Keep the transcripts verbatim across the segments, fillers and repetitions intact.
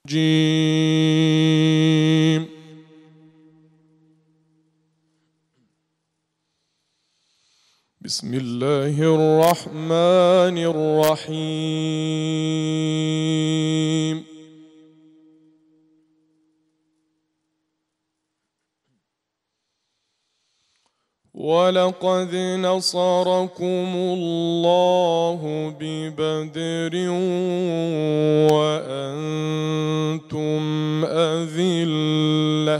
الرجيم. بسم الله الرحمن الرحيم. ولقد نصركم الله ببدر وأنتم أذلة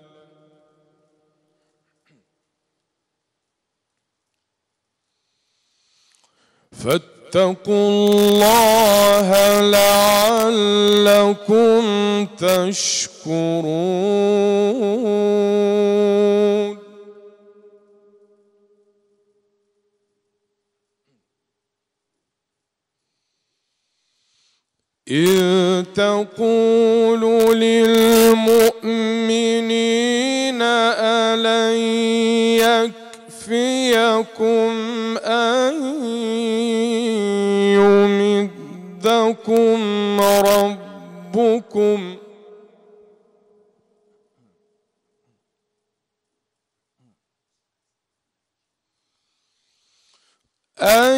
فاتقوا الله لعلكم تشكرون. إذ تقول للمؤمنين ألن يكفيكم أن يمدكم ربكم أن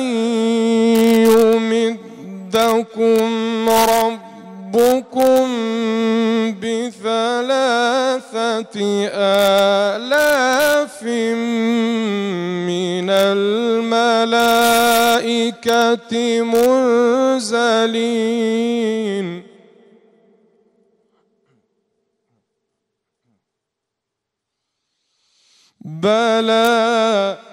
يمدكم ربكم بثلاثة آلاف من الملائكة منزلين. بلى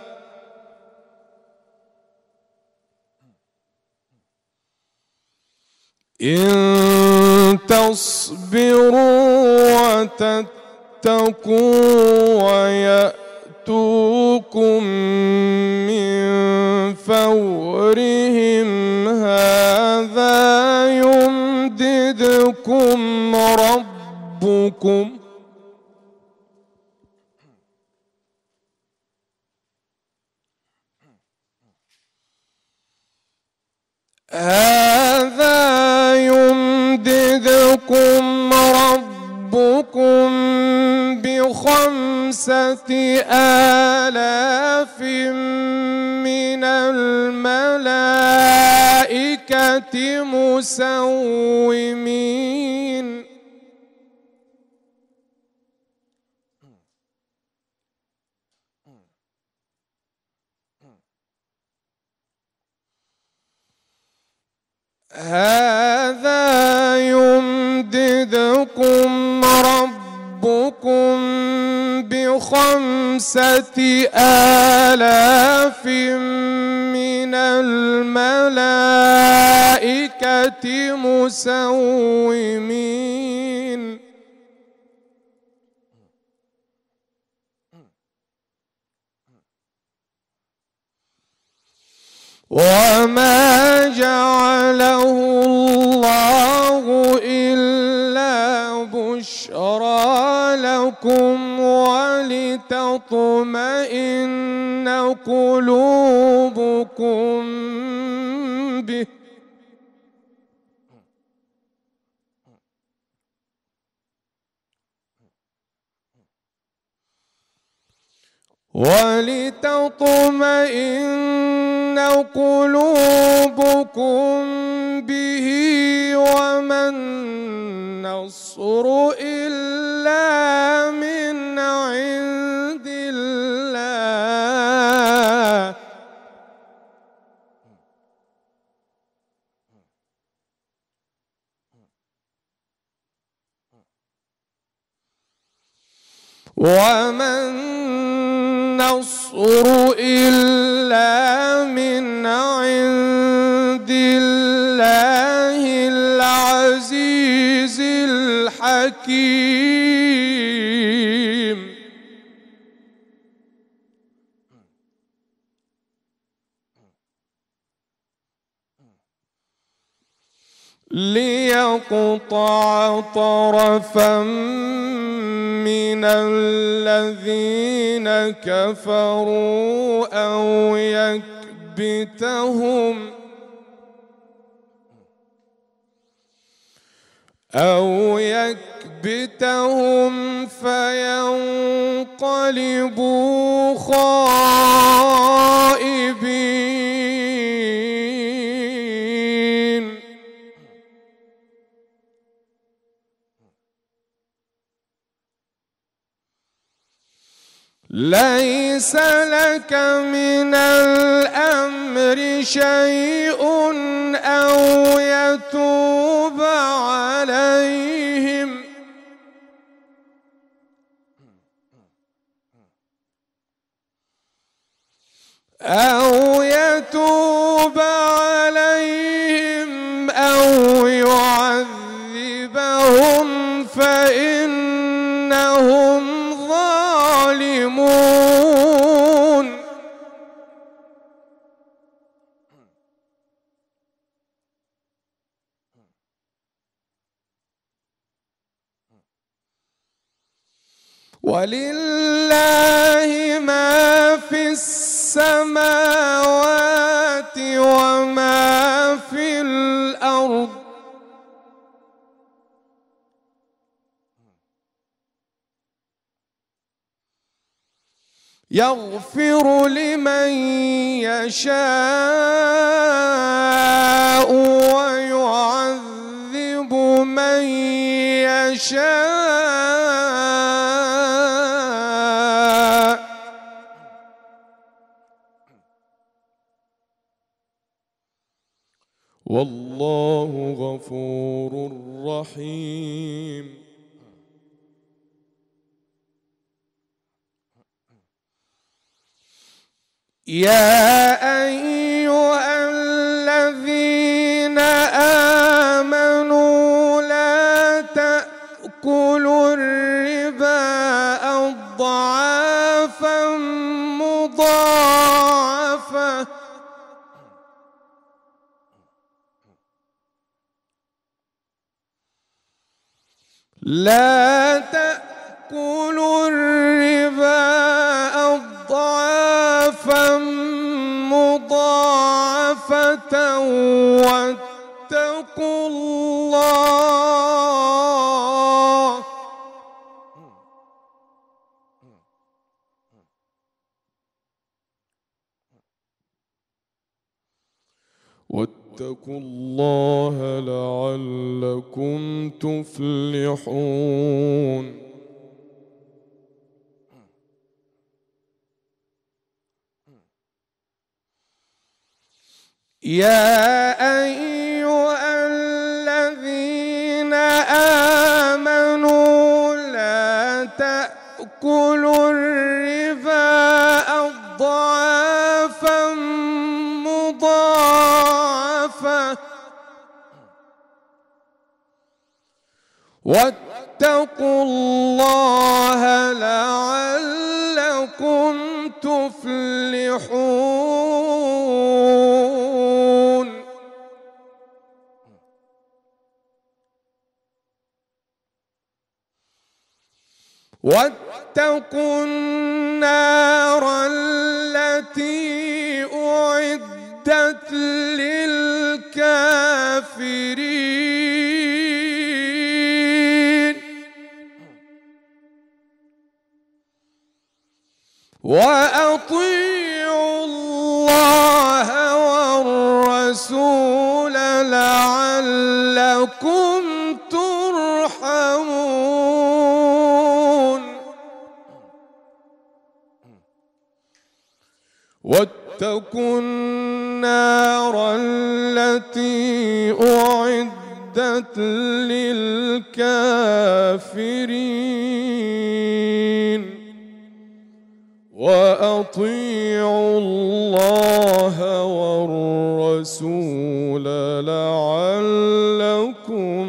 إن تصبروا وتتقوا ويأتوكم من فورهم هذا يمددكم ربكم هذا يمددكم ربكم بخمسة آلاف من الملائكة مسومين. هذا يمددكم ربكم بخمسة آلاف من الملائكة مسومين. وما جعله الله إلا بشرى لكم ولتطمئن قلوبكم به ولتطمئن قلوبكم به وما النصر إلا من عند الله وما النصر إلا من عند الله العزيز الحكيم. ليقطع طرفا من الذين كفروا أو يكبتهم أو يكبتهم فينقلبوا خائبين. ليس لك من الأمر شيء أو يتوب عليهم أو يتوب عليهم أو يعذبهم فإنهم ظالمون. ولله ما في السماوات وما في الأرض يغفر لمن يشاء ويعذب من يشاء والله غفور رحيم. يا أيها الذين آمنوا لا تأكلوا الربا أضعافا مضاعفة لا تأكلوا الربا أضعافا مضاعفة واتقوا الله واتقوا الله لعلكم تفلحون. يا أيها الذين آمنوا لا تأكلوا الربا أضعافا مضاعفة واتقوا الله لعلكم تفلحون. واتقوا النار التي أعدت للكافرين وأطيعوا الله والرسول لعلكم ترحمون. واتقوا النار التي أعدت للكافرين وأطيعوا الله والرسول لعلكم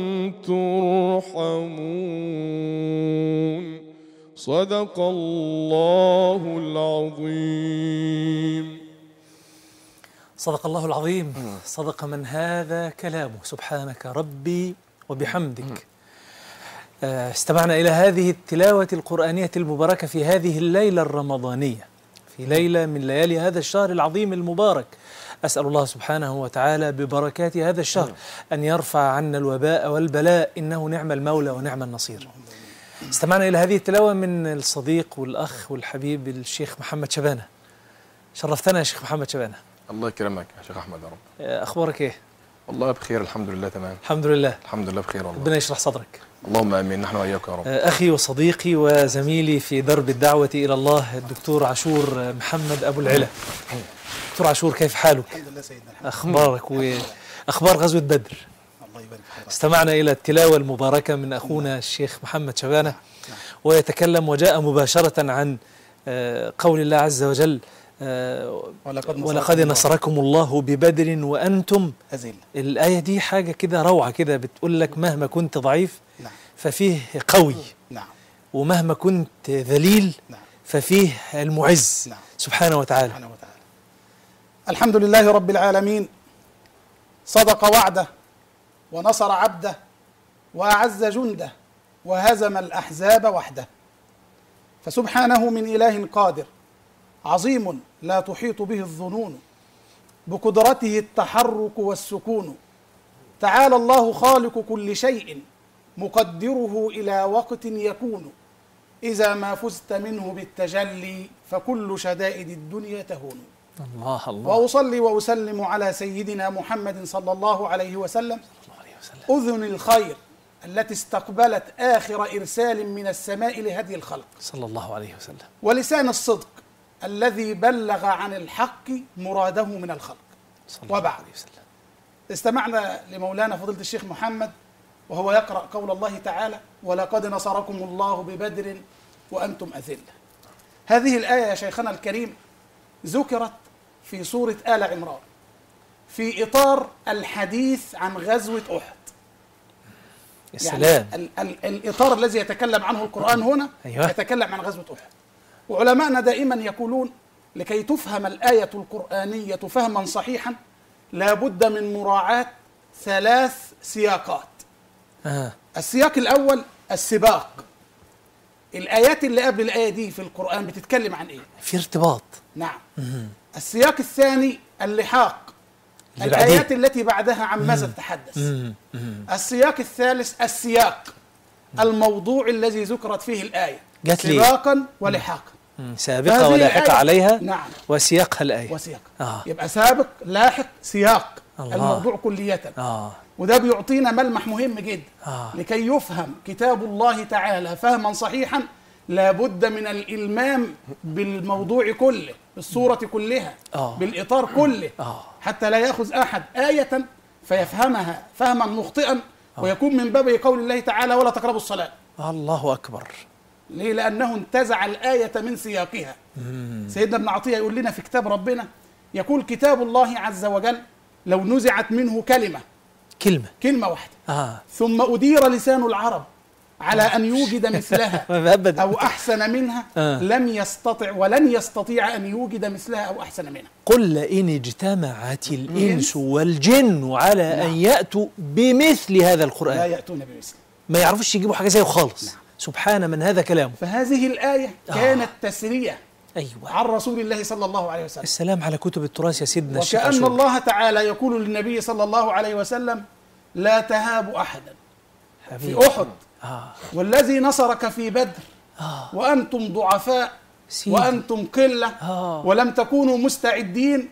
ترحمون. صدق الله العظيم. صدق الله العظيم. صدق من هذا كلامه. سبحانك ربي وبحمدك. استمعنا إلى هذه التلاوة القرآنية المباركة في هذه الليلة الرمضانية، في ليلة من ليالي هذا الشهر العظيم المبارك أسأل الله سبحانه وتعالى ببركات هذا الشهر أن يرفع عنا الوباء والبلاء، إنه نعم المولى ونعم النصير. استمعنا إلى هذه التلاوة من الصديق والأخ والحبيب الشيخ محمد شبانة. شرفتنا يا شيخ محمد شبانة. الله يكرمك يا شيخ أحمد يا رب. أخبارك إيه؟ والله بخير الحمد لله تمام. الحمد لله. الحمد لله بخير والله. ربنا يشرح صدرك. اللهم آمين، نحن وإياك يا رب. أخي وصديقي وزميلي في درب الدعوة إلى الله الدكتور عاشور محمد أبو العلا. دكتور عاشور كيف حالك؟ الحمد لله سيدنا. أخبارك وأخبار غزوة بدر. الله يبارك فيك. استمعنا إلى التلاوة المباركة من أخونا الشيخ محمد شبانة ويتكلم وجاء مباشرة عن قول الله عز وجل ولقد, ولقد نصركم الله ببدر وأنتم أذل. الآية دي حاجة كده روعة كده، بتقول لك مهما كنت ضعيف نعم. ففيه قوي، نعم. ومهما كنت ذليل نعم. ففيه المعز نعم. سبحانه وتعالى. سبحانه وتعالى. الحمد لله رب العالمين، صدق وعده ونصر عبده وأعز جنده وهزم الأحزاب وحده، فسبحانه من إله قادر عظيم لا تحيط به الظنون، بقدرته التحرك والسكون. تعالى الله خالق كل شيء مقدره إلى وقت يكون، إذا ما فزت منه بالتجلي فكل شدائد الدنيا تهون. الله الله. وأصلي وأسلم على سيدنا محمد صلى الله عليه وسلم، أذن الخير التي استقبلت آخر إرسال من السماء لهدي الخلق صلى الله عليه وسلم، ولسان الصدق الذي بلغ عن الحق مراده من الخلق. صلى الله وبعد، عليه وسلم. استمعنا لمولانا فضيلة الشيخ محمد وهو يقرأ قول الله تعالى: ولقد نصركم الله ببدر وأنتم أذلة. هذه الآية يا شيخنا الكريم ذكرت في سورة آل عمران في إطار الحديث عن غزوة أحد. يا سلام. يعني ال ال الإطار الذي يتكلم عنه القرآن هنا أيوة. يتكلم عن غزوة أحد. وعلماءنا دائما يقولون لكي تفهم الآية القرآنية فهما صحيحا لا بد من مراعاة ثلاث سياقات. آه. السياق الأول السباق، الآيات اللي قبل الآية دي في القرآن بتتكلم عن إيه؟ في ارتباط. نعم. مم. السياق الثاني اللحاق، اللي الآيات بعدين. التي بعدها عن ماذا تتحدث. مم. مم. السياق الثالث السياق، الموضوع الذي ذكرت فيه الآية جات لي. سباقا ولحاقا. مم. سابقة ولاحقة الآية. عليها. نعم. وسياقها الآية. وسياق. آه. يبقى سابق لاحق سياق. الله. الموضوع كلية. آه. وده بيعطينا ملمح مهم جدا. آه. لكي يفهم كتاب الله تعالى فهما صحيحا لابد من الإلمام بالموضوع كله، بالصورة كلها، آه. بالإطار كله، آه. حتى لا يأخذ أحد آية فيفهمها فهما مخطئا ويكون من باب قول الله تعالى: ولا تقربوا الصلاة. الله أكبر. ليه؟ لأنه انتزع الآية من سياقها. مم. سيدنا ابن عطية يقول لنا في كتاب ربنا، يقول كتاب الله عز وجل لو نزعت منه كلمة كلمة كلمة واحدة آه. ثم أدير لسان العرب على أن يوجد مثلها أبدا. أو أحسن منها آه. لم يستطع ولن يستطيع أن يوجد مثلها أو أحسن منها. قل لئن اجتمعت الإنس والجن على نعم. أن يأتوا بمثل هذا لا القرآن يأتون بمثله، ما يعرفوش يجيبوا حاجة زيه خالص. نعم. سبحان من هذا كلامه. فهذه الآية كانت تسرية أيوة. عن رسول الله صلى الله عليه وسلم. السلام على كتب التراث يا سيدنا الشيخ وكأن عاشور. الله تعالى يقول للنبي صلى الله عليه وسلم: لا تهابوا أحدا حبيبي. في أحد آه. والذي نصرك في بدر آه. وأنتم ضعفاء سيدي. وأنتم قلة آه. ولم تكونوا مستعدين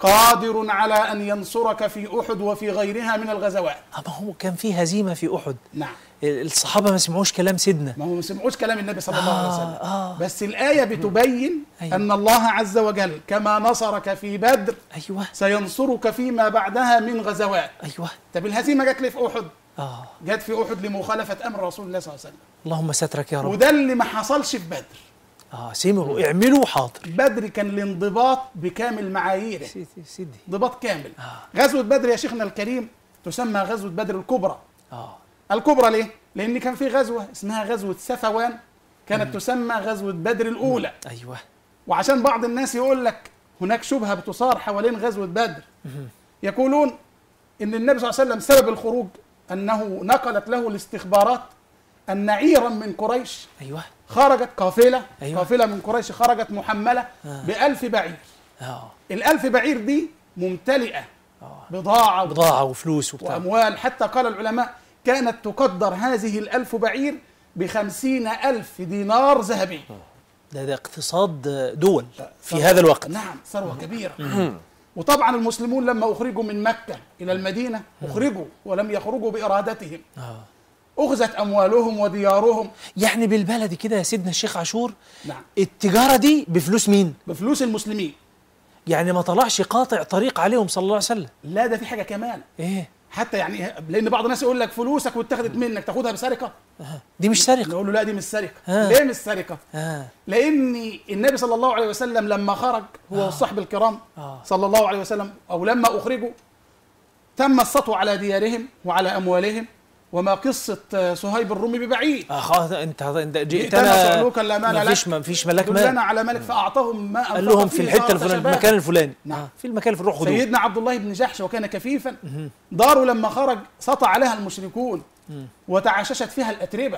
قادر على أن ينصرك في أحد وفي غيرها من الغزوات. ما هو كان في هزيمة في أحد. نعم. الصحابة ما سمعوش كلام سيدنا. ما هو ما سمعوش كلام النبي صلى الله عليه آه. وسلم. آه. بس الآية بتبين أيوة. أن الله عز وجل كما نصرك في بدر أيوة. سينصرك فيما بعدها من غزوات. أيوة. طب الهزيمة جت ليه في أحد؟ آه. جت في أحد لمخالفة أمر رسول الله صلى الله عليه وسلم. اللهم سترك يا رب. وده اللي ما حصلش في بدر. آه. سمعوا اعملوا حاضر. بدر كان الانضباط بكامل معاييره، سيدي سيدي. انضباط كامل. آه. غزوة بدر يا شيخنا الكريم تسمى غزوة بدر الكبرى. آه. الكبرى ليه؟ لأن كان في غزوة اسمها غزوة سفوان كانت مم. تسمى غزوة بدر الأولى. مم. أيوة. وعشان بعض الناس يقول لك هناك شبهة بتصار حوالين غزوة بدر. مم. يقولون إن النبي صلى الله عليه وسلم سبب الخروج أنه نقلت له الاستخبارات أن عيرا من قريش أيوة. خرجت قافلة. أيوة. قافلة من قريش خرجت محملة آه. بألف بعير. آه. الألف بعير دي ممتلئة بضاعة بضاعة وفلوس وبتاع وأموال. حتى قال العلماء كانت تقدر هذه الألف بعير بخمسين ألف دينار ذهبي. ده ده اقتصاد دول في هذا الوقت. نعم، ثروة كبيرة. وطبعا المسلمون لما أخرجوا من مكة إلى المدينة أخرجوا ولم يخرجوا بإرادتهم. آه. أخذت أموالهم وديارهم. يعني بالبلدي كده يا سيدنا الشيخ عاشور، نعم، التجارة دي بفلوس مين؟ بفلوس المسلمين. يعني ما طلعش قاطع طريق عليهم صلى الله عليه وسلم. لا، ده في حاجة كمان. ايه؟ حتى يعني لأن بعض الناس يقول لك فلوسك واتخذت منك تاخدها بسرقة. آه. دي مش سرقة. نقول له لا، دي مش سرقة. آه. ليه مش سرقة؟ آه. لأن النبي صلى الله عليه وسلم لما خرج هو والصحب الكرام آه. صلى الله عليه وسلم، أو لما أخرجوا تم السطو على ديارهم وعلى أموالهم. وما قصة صهيب الرومي ببعيد. آه انت انت جئتنا جئتنا سألوك لا مال لك، ما فيش ما فيش ملك دلنا مال. على ملك فأعطاهم ما قال لهم في الحتة الفلانية، في المكان الفلاني. نعم. آه. في المكان الفلاني، روحوا خدوه. سيدنا عبد الله بن جحش وكان كفيفا، داره لما خرج سطع عليها المشركون وتعششت فيها الأتربة.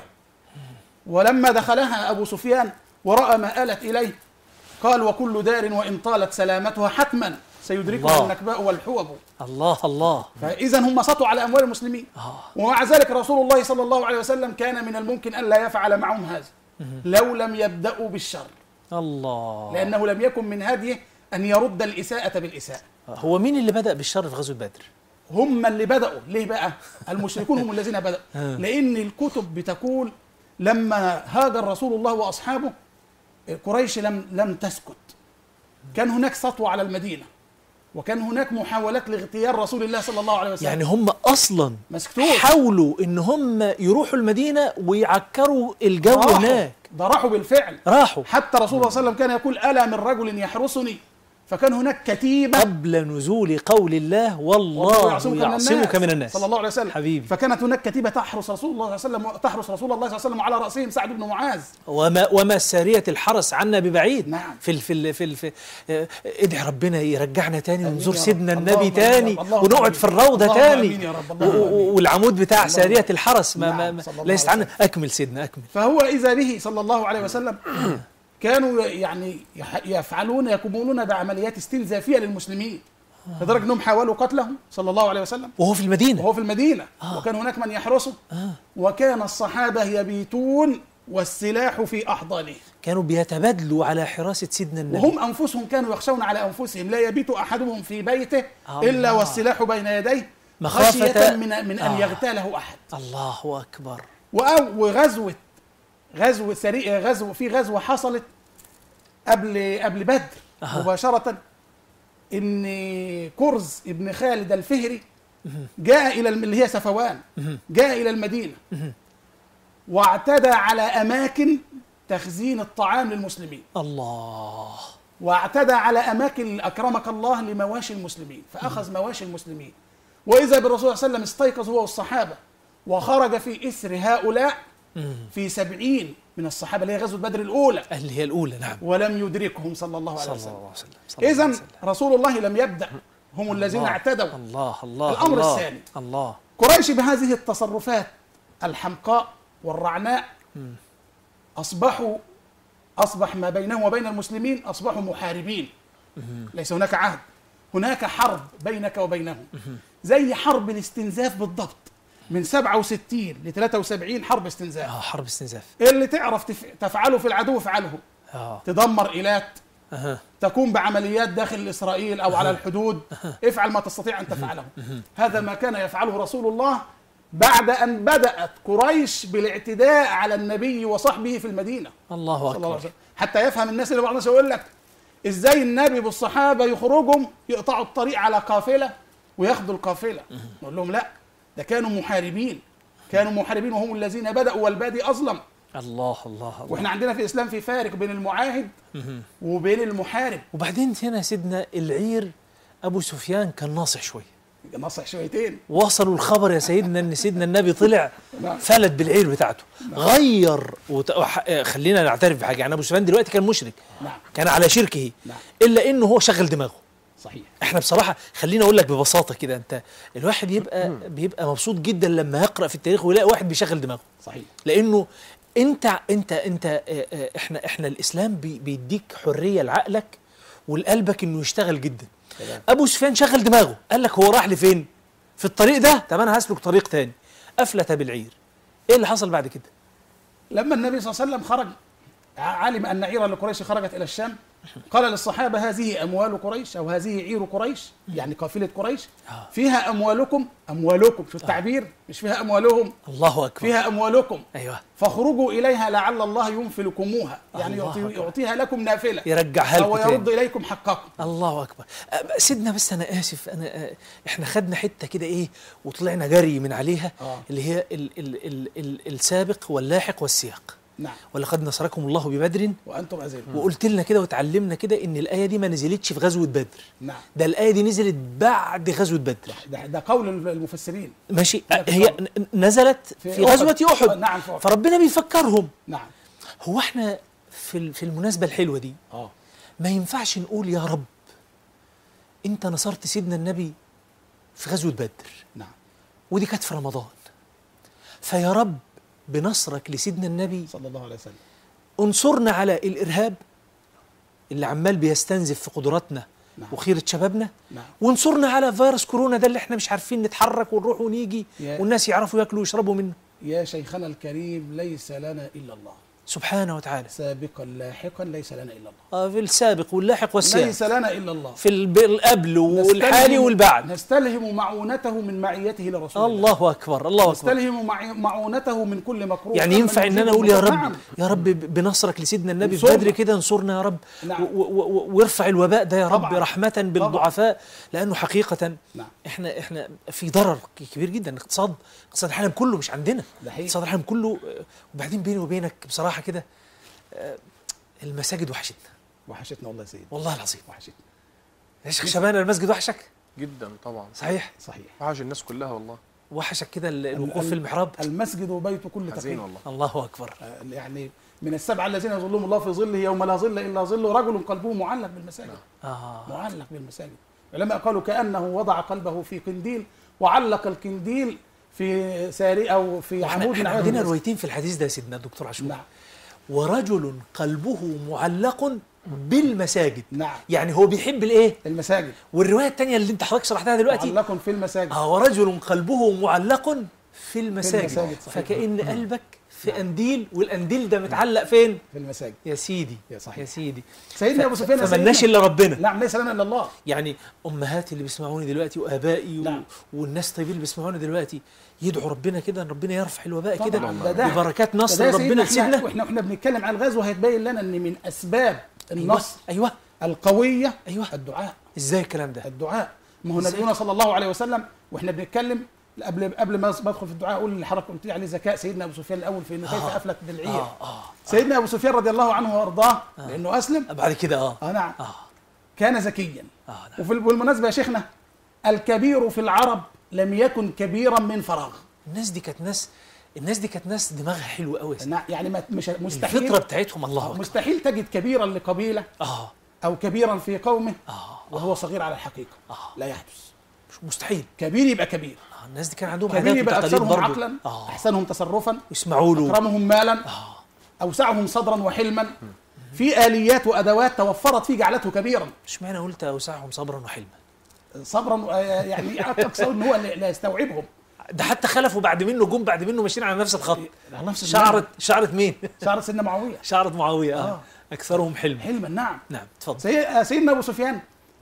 ولما دخلها أبو سفيان ورأى ما آلت إليه قال: وكل دار وإن طالت سلامتها حتما سيدركها النكباء والحوب. الله الله. فإذا هم سطوا على أموال المسلمين. آه. ومع ذلك رسول الله صلى الله عليه وسلم كان من الممكن أن لا يفعل معهم هذا لو لم يبدأوا بالشر. الله. لأنه لم يكن من هديه أن يرد الإساءة بالإساءة. هو مين اللي بدأ بالشر في غزوة بدر؟ هم اللي بدأوا. ليه بقى؟ المشركون هم الذين بدأوا. لأن الكتب بتقول لما هاجر رسول الله وأصحابه قريش لم لم تسكت. كان هناك سطوة على المدينة، وكان هناك محاولات لاغتيال رسول الله صلى الله عليه وسلم. يعني هم اصلا مسكتوش، حاولوا ان هم يروحوا المدينه ويعكروا الجو راحوا. هناك. ده راحوا بالفعل، راحوا. حتى رسول الله صلى الله عليه وسلم كان يقول: ألا من رجل يحرسني. فكان هناك كتيبة قبل نزول قول الله والله يعصمك من الناس صلى الله عليه وسلم. حبيبي. فكانت هناك كتيبة تحرس رسول الله صلى الله عليه وسلم، تحرس رسول الله صلى الله عليه وسلم، وعلى رأسهم سعد بن معاذ. وما وما سارية الحرس عنا ببعيد. نعم. في ال في ال في, ال في اه ادعي ربنا يرجعنا تاني ونزور يا سيدنا رب. النبي تاني ونقعد في الروضة تاني، والعمود بتاع سارية الحرس ما, ما, ما ليست عنا. أكمل سيدنا أكمل. فهو إذا به صلى الله عليه وسلم كانوا يعني يفعلون يقومون بعمليات استنزافية للمسلمين، لدرجة أنهم حاولوا قتلهم صلى الله عليه وسلم وهو في المدينة وهو في المدينة آه. وكان هناك من يحرسه آه. وكان الصحابة يبيتون والسلاح في أحضانهم. كانوا بيتبادلوا على حراسة سيدنا النبي، وهم أنفسهم كانوا يخشون على أنفسهم، لا يبيت أحدهم في بيته الله. إلا والسلاح بين يديه مخافة خشية من, من أن آه. يغتاله أحد. الله أكبر. وغزوة غزوة سريع غزو في غزوة حصلت قبل قبل بدر أه. مباشرة، إن كرز ابن خالد الفهري جاء إلى اللي هي سفوان، جاء إلى المدينة واعتدى على أماكن تخزين الطعام للمسلمين. الله. واعتدى على أماكن أكرمك الله لمواشي المسلمين، فأخذ مواشي المسلمين. وإذا بالرسول صلى الله عليه وسلم استيقظ هو والصحابة وخرج في إسر هؤلاء في سبعين من الصحابة، اللي هي غزوة بدر الأولى، اللي هي الأولى. نعم. ولم يدركهم صلى الله عليه وسلم. وسلم. إذن رسول الله لم يبدأ، هم الذين الله. اعتدوا. الله الله. الأمر الله. الثاني، الله. قريش بهذه التصرفات الحمقاء والرعناء أصبحوا أصبح ما بينهم وبين المسلمين أصبحوا محاربين. ليس هناك عهد، هناك حرب بينك وبينهم، زي حرب الاستنزاف بالضبط. من سبعة وستين ل ثلاثة وسبعين حرب استنزاف. اه حرب استنزاف. اللي تعرف تف... تفعله في العدو افعله. اه تدمر إيلات، أه. تقوم بعمليات داخل إسرائيل أو على الحدود، افعل ما تستطيع أن تفعله. هذا ما كان يفعله رسول الله بعد أن بدأت قريش بالاعتداء على النبي وصحبه في المدينة. الله صلى الله عليه أكبر. وسلم. حتى يفهم الناس، اللي بعض الناس يقول لك ازاي النبي بالصحابة يخرجهم يقطعوا الطريق على قافلة وياخذوا القافلة. نقول لهم لا، ده كانوا محاربين، كانوا محاربين وهم الذين بدأوا، والبادي أظلم. الله الله الله. واحنا عندنا في الإسلام في فارق بين المعاهد وبين المحارب. وبعدين هنا سيدنا العير أبو سفيان كان ناصح شوي، نصح شويتين. وصلوا الخبر يا سيدنا ان سيدنا النبي طلع فلت بالعير بتاعته، غير وت... خلينا نعترف بحاجه، يعني ابو سفيان دلوقتي كان مشرك، نعم. كان على شركه، نعم. الا انه هو شغل دماغه. صحيح. احنا بصراحه خلينا اقول لك ببساطه كده، انت الواحد بيبقى بيبقى مبسوط جدا لما يقرا في التاريخ ويلاقي واحد بيشغل دماغه. صحيح. لانه انت انت انت احنا احنا الاسلام بي... بيديك حريه لعقلك ولقلبك انه يشتغل جدا. ابو سفيان شغل دماغه، قال لك هو راح لفين؟ في الطريق ده، طب انا هسلك طريق تاني. افلت بالعير. ايه اللي حصل بعد كده؟ لما النبي صلى الله عليه وسلم خرج، علم ان عيرا لقريش خرجت الى الشام، قال للصحابه هذه اموال قريش او هذه عير قريش، يعني قافله قريش، فيها اموالكم، اموالكم شو التعبير؟ مش فيها اموالهم، الله اكبر، فيها اموالكم، ايوه، فاخرجوا اليها لعل الله ينفلكموها، يعني يعطي يعطيها لكم نافله، يرجعها لكم او يرد اليكم حقكم. الله اكبر. سيدنا بس انا اسف، انا احنا خدنا حته كده ايه وطلعنا جري من عليها، آه. اللي هي ال ال ال ال السابق واللاحق والسياق. نعم. ولقد نصركم الله ببدر وانتم اذل. وقلت لنا كده وتعلمنا كده ان الايه دي ما نزلتش في غزوه بدر. نعم. ده الايه دي نزلت بعد غزوه بدر. ده, ده قول المفسرين. ماشي، هي نزلت في, في غزوه احد. نعم. فربنا بيفكرهم. نعم. هو احنا في في المناسبه الحلوه دي اه ما ينفعش نقول يا رب انت نصرت سيدنا النبي في غزوه بدر. نعم. ودي كانت في رمضان. فيا رب بنصرك لسيدنا النبي صلى الله عليه وسلم انصرنا على الإرهاب اللي عمال بيستنزف في قدراتنا. نعم. وخيرة شبابنا. نعم. وانصرنا على فيروس كورونا ده اللي احنا مش عارفين نتحرك ونروح ونيجي يا والناس يعرفوا ياكلوا ويشربوا منه. يا شيخنا الكريم ليس لنا إلا الله سبحانه وتعالى. سابقا لاحقا ليس لنا إلا الله. اه في السابق واللاحق والسابق ليس لنا إلا الله. في القبل والحالي والبعد. نستلهم معونته من معيته لرسول الله. الله أكبر. الله أكبر. نستلهم معونته من كل مكروه. يعني ينفع إن أنا أقول يا رب. نعم. يا رب بنصرك لسيدنا النبي في بدر كده انصرنا يا رب. نعم. وارفع الوباء ده يا رب طبعا. رحمة بالضعفاء. لأنه حقيقة نعم. إحنا إحنا في ضرر كبير جدا. اقتصاد اقتصاد العالم كله مش عندنا. اقتصاد العالم كله. وبعدين بيني وبينك بصراحة كده المساجد وحشتنا. وحشتنا والله يا سيدي. والله العظيم وحشتنا. يا شيخ شبان المسجد وحشك؟ جدا طبعا. صحيح؟ صحيح. وحش الناس كلها والله. وحشك كده الوقوف في المحراب؟ المسجد بيت كل تقي. والله. الله أكبر. يعني من السبعة الذين يظلهم الله في ظله يوم لا ظل إلا ظله رجل قلبه معلق بالمساجد. آه. معلق بالمساجد. العلماء قالوا كأنه وضع قلبه في قنديل وعلق القنديل في ساري أو في عمود. عندنا روايتين في الحديث ده يا سيدنا الدكتور عاشور. نعم. ورجل قلبه معلق بالمساجد. نعم. يعني هو بيحب الايه؟ المساجد. والروايه الثانيه اللي انت حضرتك شرحتها دلوقتي معلق في المساجد. اه ورجل قلبه معلق في المساجد, في المساجد. فكأن قلبك في نعم. قنديل، والقنديل ده متعلق فين؟ في المساجد. يا سيدي يا صحيح. يا سيدي. سيدنا ابو سفيان فمالناش الا ربنا. نعم ليس لنا الا الله. يعني امهاتي اللي بيسمعوني دلوقتي وابائي نعم. والناس الطيبين اللي بيسمعوني دلوقتي يدعوا ربنا كده ان ربنا يرفع الوباء كده ده ببركات نصر ربنا لسيدنا. واحنا واحنا بنتكلم عن الغزو هيتبين لنا ان من اسباب النصر ايوه, أيوة. القويه ايوه الدعاء. ازاي الكلام ده؟ الدعاء. ما هو نبينا صلى الله عليه وسلم واحنا بنتكلم قبل قبل ما ادخل في الدعاء اقول اللي حضرتك قلت لي عليه ذكاء سيدنا ابو سفيان الاول في انه كيف آه. افلت بالعير. آه. آه. سيدنا ابو سفيان رضي الله عنه وارضاه آه. لانه اسلم بعد كده اه اه نعم آه. كان ذكيا. آه نعم. وفي بالمناسبه يا شيخنا الكبير في العرب لم يكن كبيرا من فراغ. الناس دي كانت ناس الناس دي كانت ناس دماغها حلو قوي. يعني ما مش مستحيل الفطره بتاعتهم الله أكبر. مستحيل تجد كبيرا لقبيله اه او كبيرا في قومه آه. وهو صغير على الحقيقه. آه. لا يحدث. مستحيل. كبير يبقى كبير. آه. الناس دي كان عندهم كبير يبقى اكثرهم برضو. عقلا آه. احسنهم تصرفا يسمعوا له اكرمهم مالا آه. اوسعهم صدرا وحلما في اليات وادوات توفرت فيه جعلته كبيرا. اشمعنى قلت اوسعهم صبرا وحلما؟ صبرا يعني اقصد ان هو لا يستوعبهم. ده حتى خلفوا بعد منه جم بعد منه ماشيين على نفس الخط. على نفس شعرت شعرت مين؟ شعرت سيدنا معاويه. شعرت معاويه اه, آه. اكثرهم حلما. حلما نعم. نعم اتفضل. سي... سيدنا ابو سفيان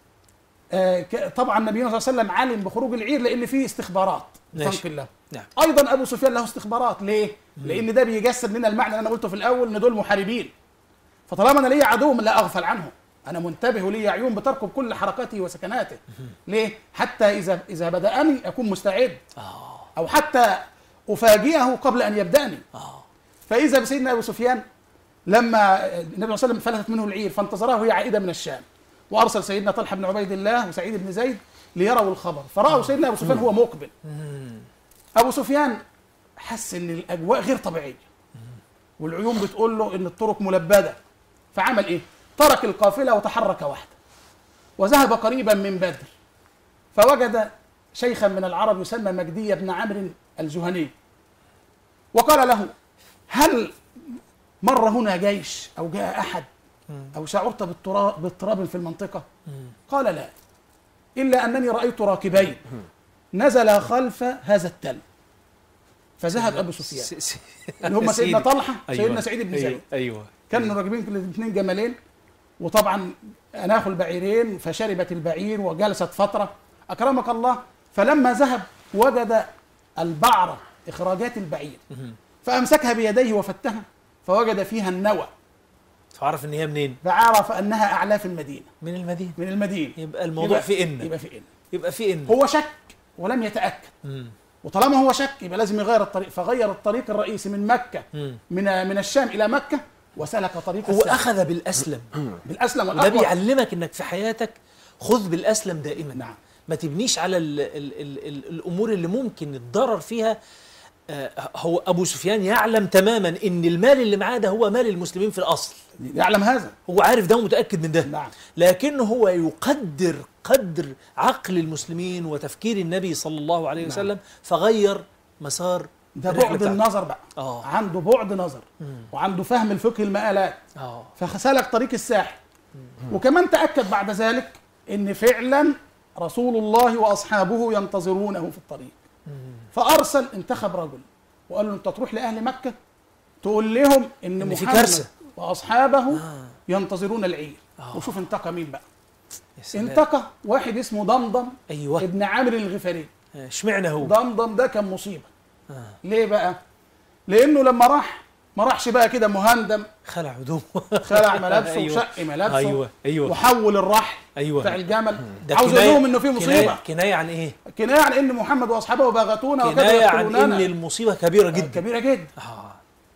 آه ك... طبعا نبينا صلى الله عليه وسلم علم بخروج العير لان فيه استخبارات بخلق الله. نعم. ايضا ابو سفيان له استخبارات. ليه؟ مم. لان ده بيجسد لنا المعنى اللي انا قلته في الاول ان دول محاربين. فطالما انا ليا عدو لا اغفل عنه. انا منتبه لي عيون بترقب كل حركاته وسكناته. ليه؟ حتى اذا اذا بدأني اكون مستعد. آه. او حتى افاجئه قبل ان يبدأني. آه. فاذا بسيدنا ابو سفيان لما النبي صلى الله عليه وسلم فلتت منه العير فانتظراه وهي عائده من الشام وارسل سيدنا طلحه بن عبيد الله وسعيد بن زيد ليروا الخبر فراوا سيدنا ابو سفيان هو مقبل. ابو سفيان حس ان الاجواء غير طبيعيه والعيون بتقول له ان الطرق ملبده. فعمل ايه؟ ترك القافله وتحرك وحده وذهب قريبا من بدر فوجد شيخا من العرب يسمى مجدي بن عمرو الجهني وقال له هل مر هنا جيش او جاء احد أو شعرت باضطراب باضطراب في المنطقة؟ قال لا، إلا أنني رأيت راكبين نزل خلف هذا التل، فذهب أبو سفيان اللي هم سيدنا طلحة أيوة. سيدنا سعيد بن زيد. أيوة. أيوة. كانوا راكبين الاثنين جملين، وطبعا أناخ البعيرين، فشربت البعير وجلست فترة أكرمك الله، فلما ذهب وجد البعرة إخراجات البعير فأمسكها بيديه وفتها فوجد فيها النوى، فعرف ان هي منين؟ فعرف أنها أعلاف المدينة، من المدينة. من المدينة. يبقى الموضوع يبقى في إن يبقى في إن يبقى في إن هو شك ولم يتأكد. مم. وطالما هو شك يبقى لازم يغير الطريق، فغير الطريق الرئيسي من مكة مم. من من الشام إلى مكة، وسلك طريق هو السهل. أخذ بالأسلم. بالأسلم وده والأقوى. بيعلمك إنك في حياتك خذ بالأسلم دائما. نعم. ما تبنيش على ال ال ال ال الأمور اللي ممكن الضرر فيها. آه هو أبو سفيان يعلم تماما إن المال اللي معاه ده هو مال المسلمين في الأصل، يعلم هذا، هو عارف ده ومتأكد من ده. نعم. لكنه هو يقدر قدر عقل المسلمين وتفكير النبي صلى الله عليه وسلم. نعم. فغير مسار ده بعد النظر بقى. آه. عنده بعد نظر مم. وعنده فهم الفقه المآلات. آه. فسلك طريق الساحل. مم. وكمان تأكد بعد ذلك إن فعلا رسول الله وأصحابه ينتظرونه في الطريق. مم. فأرسل، انتخب رجل وقال له أنت تروح لأهل مكة تقول لهم إن, إن محمد وأصحابه آه. ينتظرون العير. آه. وشوف انتقى مين بقى. انتقى واحد اسمه ضمضم. أيوة. ابن عامر الغفاري. اشمعنى هو؟ ضمضم ده كان مصيبة. آه. ليه بقى؟ لأنه لما راح ما راحش بقى كده مهندم، خلع هدومه خلع ملابسه أيوة. وشق ملابسه. أيوة. أيوة. وحول الرحل. أيوة. بتاع الجمل. عاوز يقول لهم إنه في مصيبة. كناية, كناية عن إيه؟ كناية عن إن محمد وأصحابه باغتونا كناية عن إن المصيبة كبيرة جدا. كبيرة جدا. آه.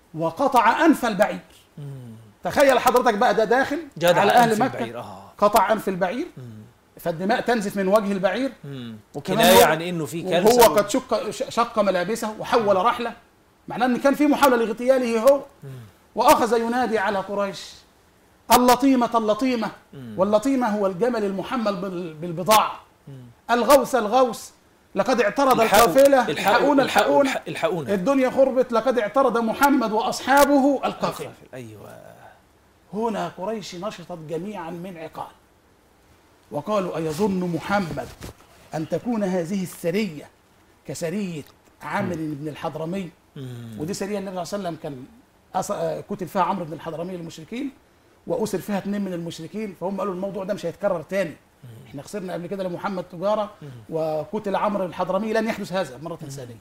وقطع أنف البعير. مم. تخيل حضرتك بقى ده داخل على أهل مكة. آه. قطع أنف البعير. مم. فالدماء تنزف من وجه البعير. كناية عن إنه في كارثة. وهو قد شق شق ملابسه وحول رحلة، معناه إن كان في محاولة لاغتياله هو. مم. وأخذ ينادي على قريش اللطيمة اللطيمة. مم. واللطيمة هو الجمل المحمل بالبضاعة. مم. الغوث الغوث لقد اعترض القافلة، الحقونا الحقونا الحقونا الدنيا خربت، لقد اعترض محمد وأصحابه القافلة. أيوة. هنا قريش نشطت جميعا من عقال وقالوا أيظن محمد أن تكون هذه السرية كسرية عامر بن الحضرمي؟ مم. ودي سرية النبي صلى الله عليه وسلم كان قتل فيها عمرو بن الحضرمي للمشركين، وأسر فيها اثنين من المشركين، فهم قالوا الموضوع ده مش هيتكرر تاني. مم. احنا خسرنا قبل كده لمحمد تجارة، مم. وقتل عمرو الحضرمي، لن يحدث هذا مرة ثانية.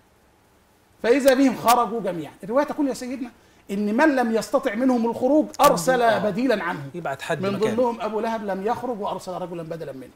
فإذا بهم خرجوا جميعا. الرواية تقول يا سيدنا إن من لم يستطع منهم الخروج أرسل آه. بديلا عنه، يبعت حد من ضمنهم أبو لهب لم يخرج وأرسل رجلا بدلا منه.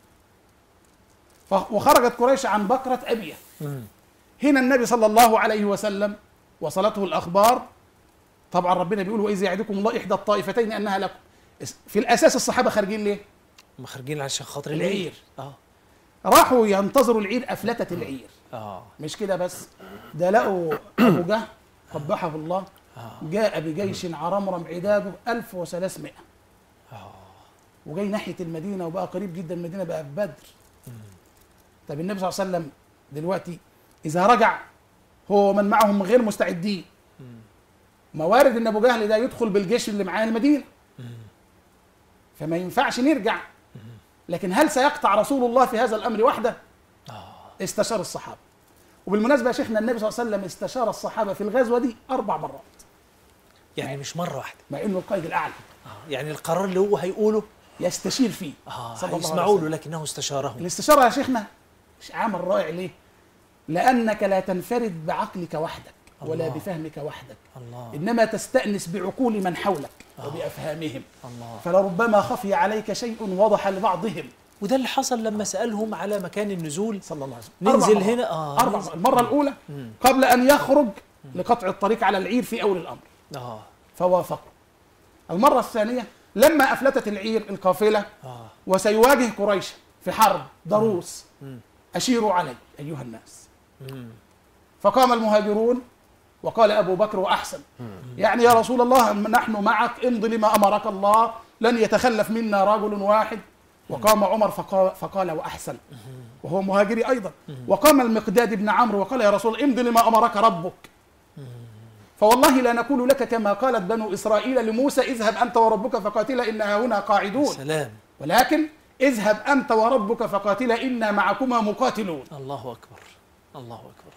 وخرجت قريش عن بكرة أبيه. مم. هنا النبي صلى الله عليه وسلم وصلته الأخبار. طبعا ربنا بيقول وإذ يعدكم الله إحدى الطائفتين أنها لكم. في الأساس الصحابة خارجين ليه؟ هم خارجين عشان خاطر العير. اه راحوا ينتظروا العير، أفلتت العير. اه مش كده بس، ده لقوا أبو جهل قبحه الله جاء بجيش عرمرم عداده ألف وثلاثمائة. اه وجاي ناحية المدينة وبقى قريب جدا من المدينة، بقى في بدر. طب النبي صلى الله عليه وسلم دلوقتي إذا رجع هو ومن معهم غير مستعدين، موارد ان ابو جهل ده يدخل بالجيش اللي معاه المدينه، فما ينفعش نرجع. لكن هل سيقطع رسول الله في هذا الامر وحده؟ استشار الصحابه. وبالمناسبه يا شيخنا النبي صلى الله عليه وسلم استشار الصحابه في الغزوه دي اربع مرات، يعني مش مره واحده، مع انه القائد الاعلى. آه. يعني القرار اللي هو هيقوله يستشير فيه آه. صلى الله عليه وسلم، يسمعوا له لكنه استشارهم. الاستشاره يا شيخنا مش عامل رائع ليه؟ لانك لا تنفرد بعقلك وحدك ولا الله. بفهمك وحدك، الله. إنما تستأنس بعقول من حولك آه. وبأفهامهم، الله. فلربما خفي عليك شيء وضح لبعضهم. وده اللي حصل لما سألهم على مكان النزول صلى الله عليه وسلم. ننزل هنا آه أربع ننزل. المرة الأولى مم. قبل أن يخرج لقطع الطريق على العير في أول الأمر آه. فوافقوا. المرة الثانية لما أفلتت العير القافلة آه. وسيواجه قريش في حرب ضروس، مم. أشيروا علي أيها الناس. مم. فقام المهاجرون وقال أبو بكر وأحسن، يعني يا رسول الله نحن معك، امض لما أمرك الله، لن يتخلف منا رجل واحد. وقام عمر فقال, فقال وأحسن، وهو مهاجري أيضا. وقام المقداد بن عمرو وقال يا رسول امض لما أمرك ربك. فوالله لا نقول لك كما قالت بنو إسرائيل لموسى اذهب أنت وربك فقاتلا إنا هنا قاعدون، سلام. ولكن اذهب أنت وربك فقاتلا إنا معكما مقاتلون. الله أكبر، الله أكبر.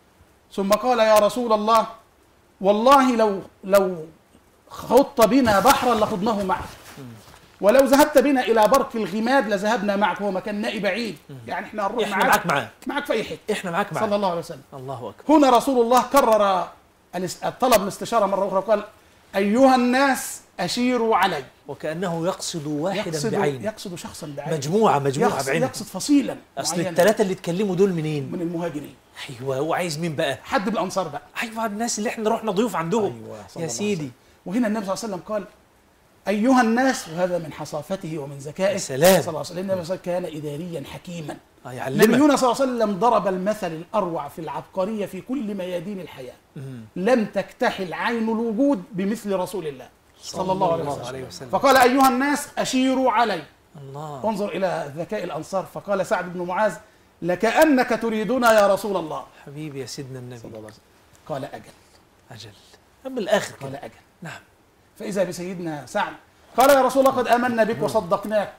ثم قال يا رسول الله والله لو لو خضت بنا بحرا لخضناه معك، ولو ذهبت بنا إلى برك الغماد لذهبنا معك. هو مكان نائي بعيد، يعني احنا هنروح احنا معاك معاك معاك معاك في أي حتة، احنا معاك معاك صلى الله عليه وسلم. الله أكبر. هنا رسول الله كرر الطلب الاستشارة مرة أخرى، قال أيها الناس أشيروا علي. وكأنه يقصد واحدا يقصد بعينه، يقصد شخصا بعينه، مجموعة مجموعة يقصد, بعينه. يقصد فصيلا أصل معينة. الثلاثة اللي اتكلموا دول منين؟ من المهاجرين. أيوه، هو عايز مين بقى؟ حد من الأنصار بقى. أيوه، الناس اللي احنا رحنا ضيوف عندهم. أيوة، يا سيدي. وهنا النبي صلى الله عليه وسلم قال أيها الناس، وهذا من حصافته ومن ذكائه سلام. صلى الله عليه وسلم. النبي صلى الله عليه وسلم كان إداريا حكيما. آه، يعلمك. نبينا صلى الله عليه وسلم ضرب المثل الأروع في العبقرية في كل ميادين الحياة. مم. لم تكتحل عين الوجود بمثل رسول الله صلى الله عليه وسلم. عليه وسلم. فقال أيها الناس أشيروا علي. الله. انظر إلى ذكاء الأنصار. فقال سعد بن معاذ لكأنك تريدنا يا رسول الله. حبيبي يا سيدنا النبي. صلى الله عليه وسلم. قال أجل. أجل. من الآخر قال كده. أجل. نعم. فإذا بسيدنا سعد قال يا رسول الله قد آمنا بك وصدقناك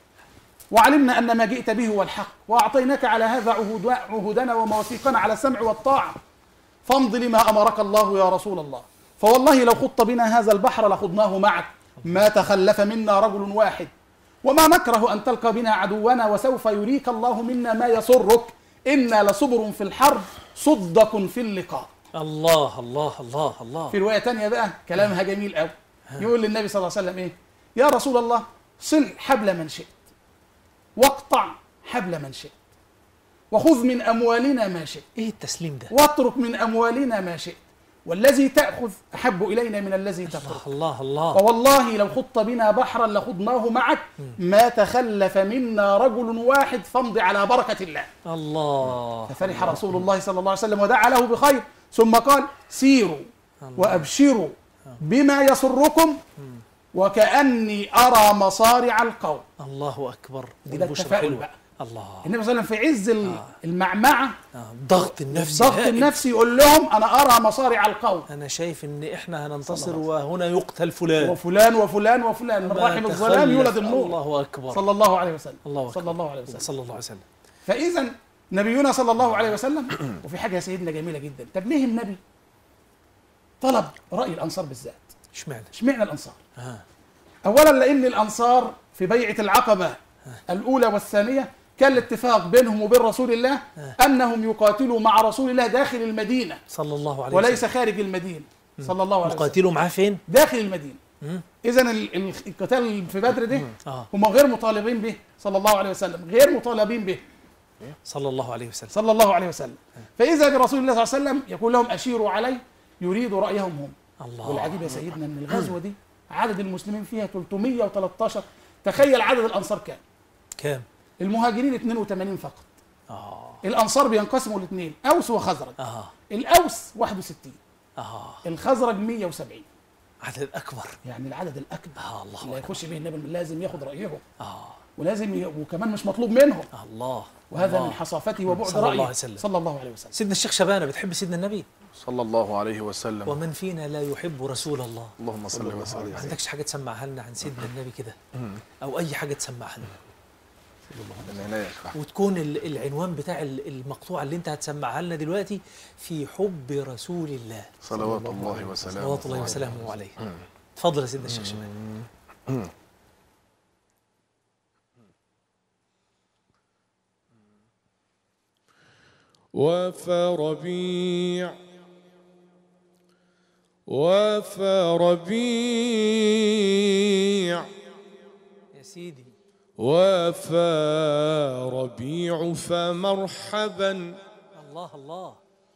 وعلمنا أن ما جئت به هو الحق، وأعطيناك على هذا عهودنا ومواثيقنا على السمع والطاعة، فامض لما أمرك الله يا رسول الله. فوالله لو خضت بنا هذا البحر لخضناه معك، ما تخلف منا رجل واحد، وما نكره أن تلقى بنا عدونا، وسوف يريك الله منا ما يسرك، إنا لصبر في الحرب صدق في اللقاء. الله الله الله الله. في رواية تانية بقى كلامها جميل قوي، يقول للنبي صلى الله عليه وسلم إيه؟ يا رسول الله صل حبل من شئت، واقطع حبل من شئت، وخذ من أموالنا ما شئت. إيه التسليم ده؟ واترك من أموالنا ما شئت، والذي تأخذ أحب إلينا من الذي تترك. الله الله. فوالله لو خضت بنا بحرا لخضناه معك، ما تخلف منا رجل واحد، فامض على بركة الله. الله. ففرح رسول الله صلى الله عليه وسلم ودعا له بخير، ثم قال سيروا وأبشروا بما يسركم وكأني أرى مصارع القوم. الله أكبر. دي وده البشرى التفاؤل حلوة. بقى. الله. النبي صلى الله عليه وسلم في عز آه. المعمعة، آه. الضغط النفسي، الضغط النفسي، يقول لهم أنا أرى مصارع القوم. أنا شايف إن إحنا هننتصر وهنا يقتل فلان وفلان وفلان وفلان، من رحم الظلام يولد النور. الله أكبر. صلى الله عليه وسلم. الله أكبر. صلى الله عليه وسلم. صلى الله عليه وسلم. فإذا نبينا صلى الله عليه وسلم. وفي حاجة يا سيدنا جميلة جدا، طب ليه النبي طلب رأي الأنصار بالذات؟ اشمعنى؟ اشمعنى الأنصار؟ آه. أولا لأن الأنصار في بيعة العقبة الأولى والثانية كان الاتفاق بينهم وبين رسول الله أنهم يقاتلوا مع رسول الله داخل المدينة صلى الله عليه وسلم، وليس خارج المدينة صلى الله عليه وسلم. يقاتلوا معاه فين؟ داخل المدينة. إذن القتال في بدر ده آه. هم غير مطالبين به صلى الله عليه وسلم، غير مطالبين به صلى الله عليه وسلم. صلى الله عليه وسلم. فإذا برسول الله صلى الله عليه وسلم يقول لهم أشيروا علي، يريد رأيهم هم. الله. والعجيب يا سيدنا أن الغزوة دي عدد المسلمين فيها ثلاثمائة وثلاثة عشر، تخيل عدد الأنصار كام؟ كام؟ المهاجرين اثنين وثمانين فقط. آه. الأنصار بينقسموا لاثنين، أوس وخزرج. آه. الأوس واحد وستين، آه. الخزرج مئة وسبعين. عدد أكبر. يعني العدد الأكبر. آه. الله اللي يخش به النبي لازم ياخد رأيهم. آه. ولازم ي... وكمان مش مطلوب منهم. الله. وهذا الله. من حصافته وبعد صلى الله رأيه عليه وسلم. صلى الله عليه وسلم. سيدنا الشيخ شبانة، بتحب سيدنا النبي؟ صلى الله عليه وسلم. ومن فينا لا يحب رسول الله؟ اللهم صل وسلم. ما عندكش حاجة تسمعها لنا عن سيدنا النبي كده؟ أو أي حاجة تسمعها لنا من عناية يا أخي. وتكون ال- العنوان بتاع ال- المقطوعة اللي أنت هتسمعها لنا دلوقتي في حب رسول الله صلوات الله وسلامه. صلوات الله وسلامه عليه. اتفضل يا سيدنا الشيخ شبانة. وفى ربيع وفى ربيع يا سيدي. وفى ربيع فمرحبا الله الله.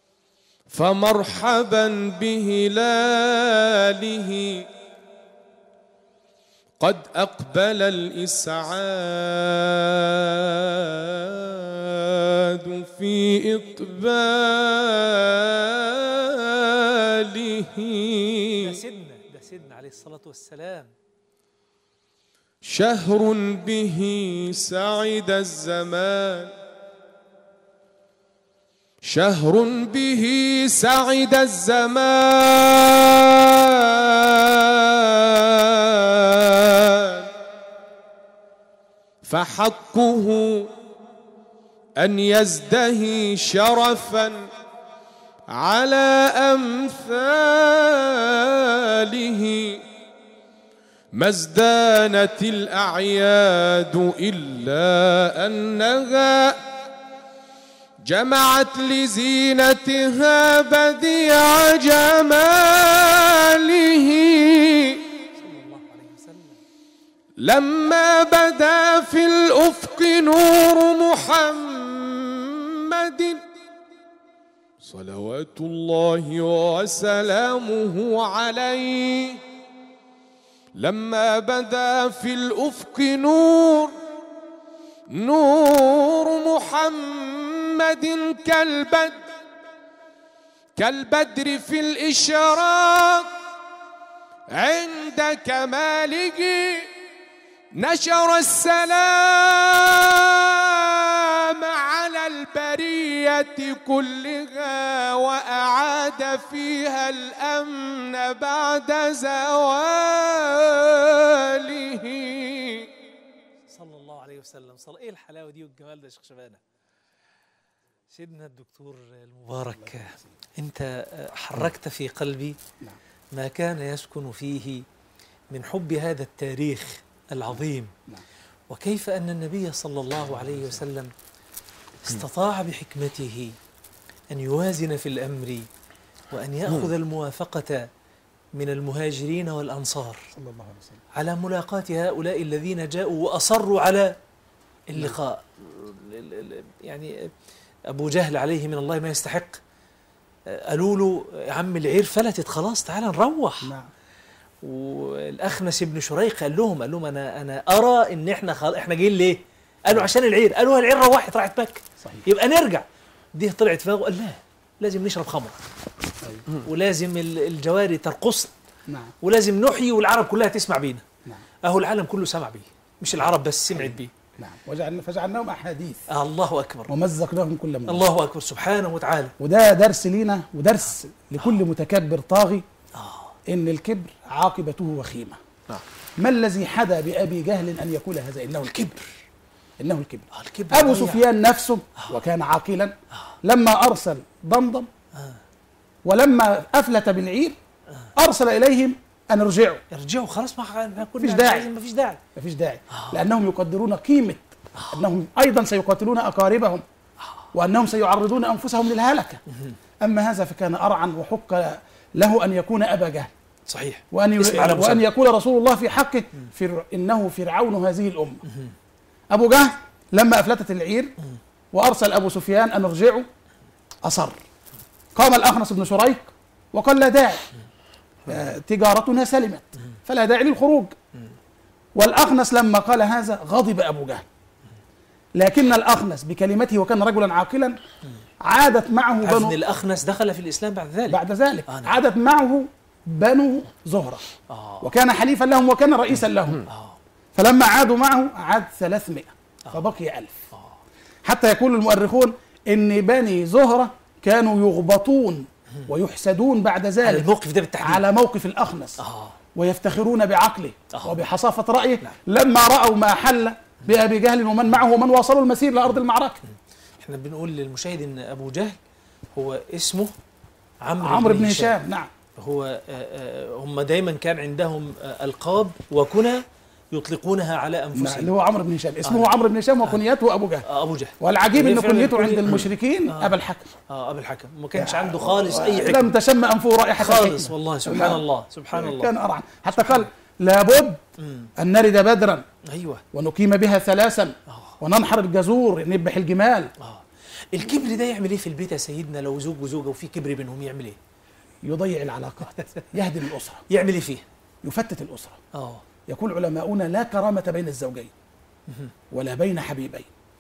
فمرحبا بهلاله قد أقبل الإسعاد في إقباله. ده سيدنا ده سيدنا عليه الصلاة والسلام. شهر به سعد الزمان، شهر به سعد الزمان فحقه أن يزدهي شرفا على أمثاله ما ازدانت الأعياد إلا أنها جمعت لزينتها بديع جماله لما بدا في الأفق نور محمد صلوات الله وسلامه عليه لما بدا في الأفق نور نور محمد كالبدر كالبدر في الإشراق عند كماله نشر السلام على البرية كلها وأعاد فيها الأمن بعد زواله صلى الله عليه وسلم. صلى ايه الحلاوه دي والجمال ده يا شيخ شبانه. سيدنا الدكتور المبارك، انت حركت في قلبي ما كان يسكن فيه من حب هذا التاريخ العظيم، وكيف أن النبي صلى الله عليه وسلم استطاع بحكمته أن يوازن في الأمر وأن يأخذ الموافقة من المهاجرين والأنصار صلى الله عليه وسلم على ملاقاة هؤلاء الذين جاءوا وأصروا على اللقاء. يعني أبو جهل عليه من الله ما يستحق، قالوا له يا عم العير فلتت خلاص تعال نروح. نعم. والأخنس بن شريق قال لهم قال لهم أنا أنا أرى إن إحنا خل... إحنا جايين ليه؟ قالوا عشان العير. قالوا العير روحت راحت مكة يبقى نرجع. دي طلعت في دماغه قال لا لازم نشرب خمر ولازم الجواري ترقص. نعم. ولازم نحيي والعرب كلها تسمع بينا. نعم. أهو العالم كله سمع بيه مش العرب بس سمعت بيه. نعم. وجعلنا فجعلناهم أحاديث. آه الله أكبر. ومزقناهم كل مرة. الله أكبر سبحانه وتعالى. وده درس لينا ودرس لكل متكبر طاغي إن الكبر عاقبته وخيمة. آه. ما الذي حدا بأبي جهل أن يقول هذا؟ إنه الكبر. إنه الكبر. آه الكبر. أبو سفيان نفسه آه. وكان عاقلا آه. لما أرسل ضمضم آه. ولما أفلت بالعير آه. أرسل إليهم أن ارجعوا. ارجعوا خلاص ما فيش داعي. ما فيش داعي. ما فيش داعي. آه. لأنهم يقدرون قيمة آه. أنهم أيضا سيقاتلون أقاربهم آه. وأنهم سيعرضون أنفسهم للهلكة. أما هذا فكان أرعا وحق له أن يكون أبا جهل. صحيح. وأن, ي... وأن يقول رسول الله في حقه فر... إنه فرعون هذه الأمة. أبو جهل لما أفلتت العير وأرسل أبو سفيان أن ارجعوا أصر. قام الأخنس بن شريق وقال لا داعي آه تجارتنا سلمت فلا داعي للخروج. والأخنس لما قال هذا غضب أبو جهل، لكن الأخنس بكلمته وكان رجلا عاقلا عادت معه بنو الأخنس دخل في الإسلام بعد ذلك. بعد ذلك آه عادت معه بنو زهرة آه. وكان حليفا لهم وكان رئيسا لهم آه. فلما عادوا معه عاد ثلاثمائة آه. فبقي ألف آه. حتى يقول المؤرخون إن بني زهرة كانوا يغبطون ويحسدون بعد ذلك على الموقف ده بالتحديد على موقف الأخنس آه. ويفتخرون بعقله آه. وبحصافة رأيه لا. لما رأوا ما حل بأبي جهل ومن معه ومن واصلوا المسير لأرض المعركة. احنا بنقول للمشاهد إن أبو جهل هو اسمه عمرو عمرو بن هشام. نعم. هو هم دايما كان عندهم ألقاب وكنى يطلقونها على أنفسهم. اللي هو عمرو بن هشام اسمه آه. عمرو بن هشام وكنيته أبو جهل. آه أبو جهل. والعجيب إن كنيته عند المشركين آه. أبا الحكم. آه أبا الحكم ما كانش عنده خالص أي حكم. لم تشم أنفه رائحة خالص والله سبحان الله سبحان الله. كان أرعن حتى قال لابد أن نرد بدرا أيوة ونقيم بها ثلاثا آه. وننحر الجزور نذبح الجمال. آه. الكبر ده يعمل إيه في البيت يا سيدنا؟ لو زوج وزوجة وفي كبر بينهم يعمل إيه؟ يضيع العلاقات. يهدم الأسرة. يعمل إيه فيه؟ يفتت الأسرة. آه. يقول علماؤنا لا كرامة بين الزوجين ولا بين حبيبين.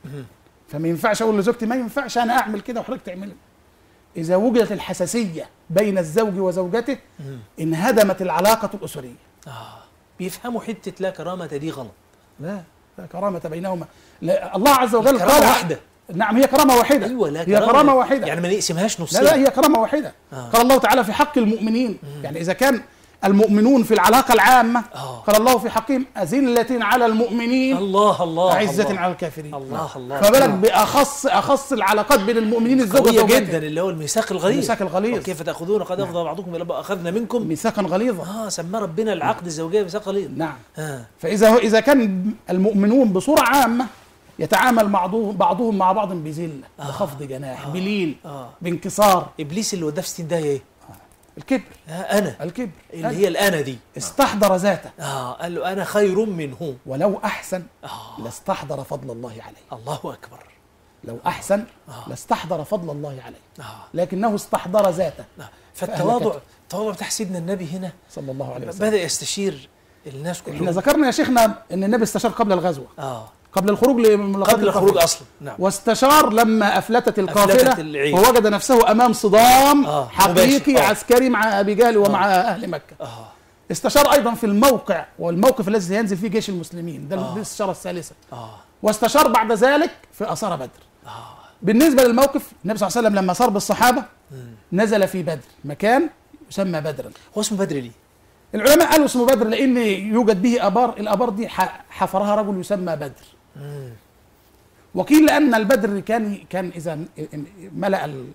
فما ينفعش أقول لزوجتي ما ينفعش أنا أعمل كده وحضرتك تعمل. إذا وجدت الحساسية بين الزوج وزوجته انهدمت العلاقة الأسرية. آه. بيفهموا حتة لا كرامة دي غلط. لا لا كرامة بينهما. لا الله عز وجل قال واحدة نعم هي كرامة واحدة. أيوة لا هي كرامة, كرامة واحدة يعني ما نقسمهاش لا نصين. لا هي كرامة واحدة. آه. قال الله تعالى في حق المؤمنين مم. يعني إذا كان المؤمنون في العلاقة العامة آه. قال الله في حقهم أذلة على المؤمنين الله الله أعزة الله على الكافرين. الله الله فبالك بأخص أخص العلاقات بين المؤمنين الزوجة قوية وزوجته. جدا اللي هو الميثاق الغليظ. الميثاق الغليظ كيف تأخذون قد أفضى بعضكم إلى بعض أخذنا منكم ميثاقا غليظا. اه سمى ربنا العقد الزوجية ميثاق غليظ. نعم آه. فإذا هو إذا كان المؤمنون بصورة عامة يتعامل بعضهم بعضهم مع بعض بذلة آه. بخفض جناح آه. بلين آه. بانكسار. إبليس اللي وداه في ستين داهية إيه؟ الكبر. آه أنا الكبر اللي هي الأنا دي استحضر ذاته آه قال له أنا خير منه ولو أحسن آه. لاستحضر فضل الله عليه. الله أكبر. لو أحسن آه. لاستحضر فضل الله عليه آه. لكنه استحضر ذاته آه. فالتواضع التواضع بتاع سيدنا النبي هنا صلى الله عليه وسلم بدأ يستشير الناس كلهم. احنا ذكرنا يا شيخنا ان النبي استشار قبل الغزوة آه. قبل الخروج لملاقاة قبل الخروج أصلا. نعم. واستشار لما أفلتت القافلة أفلتت ووجد نفسه أمام صدام آه. حقيقي آه. عسكري مع أبي جهل ومع آه. أهل مكة. آه. استشار أيضا في الموقع والموقف الذي سينزل فيه جيش المسلمين ده آه. الاستشارة الثالثة آه. واستشار بعد ذلك في أسارة بدر. آه. بالنسبة للموقف النبي صلى الله عليه وسلم لما صار بالصحابة م. نزل في بدر مكان يسمى بدرا. هو اسمه بدر ليه؟ العلماء قالوا اسمه بدر لأن يوجد به آبار، الآبار دي حفرها رجل يسمى بدر. مم. وقيل لأن البدر كان كان إذا ملأ ال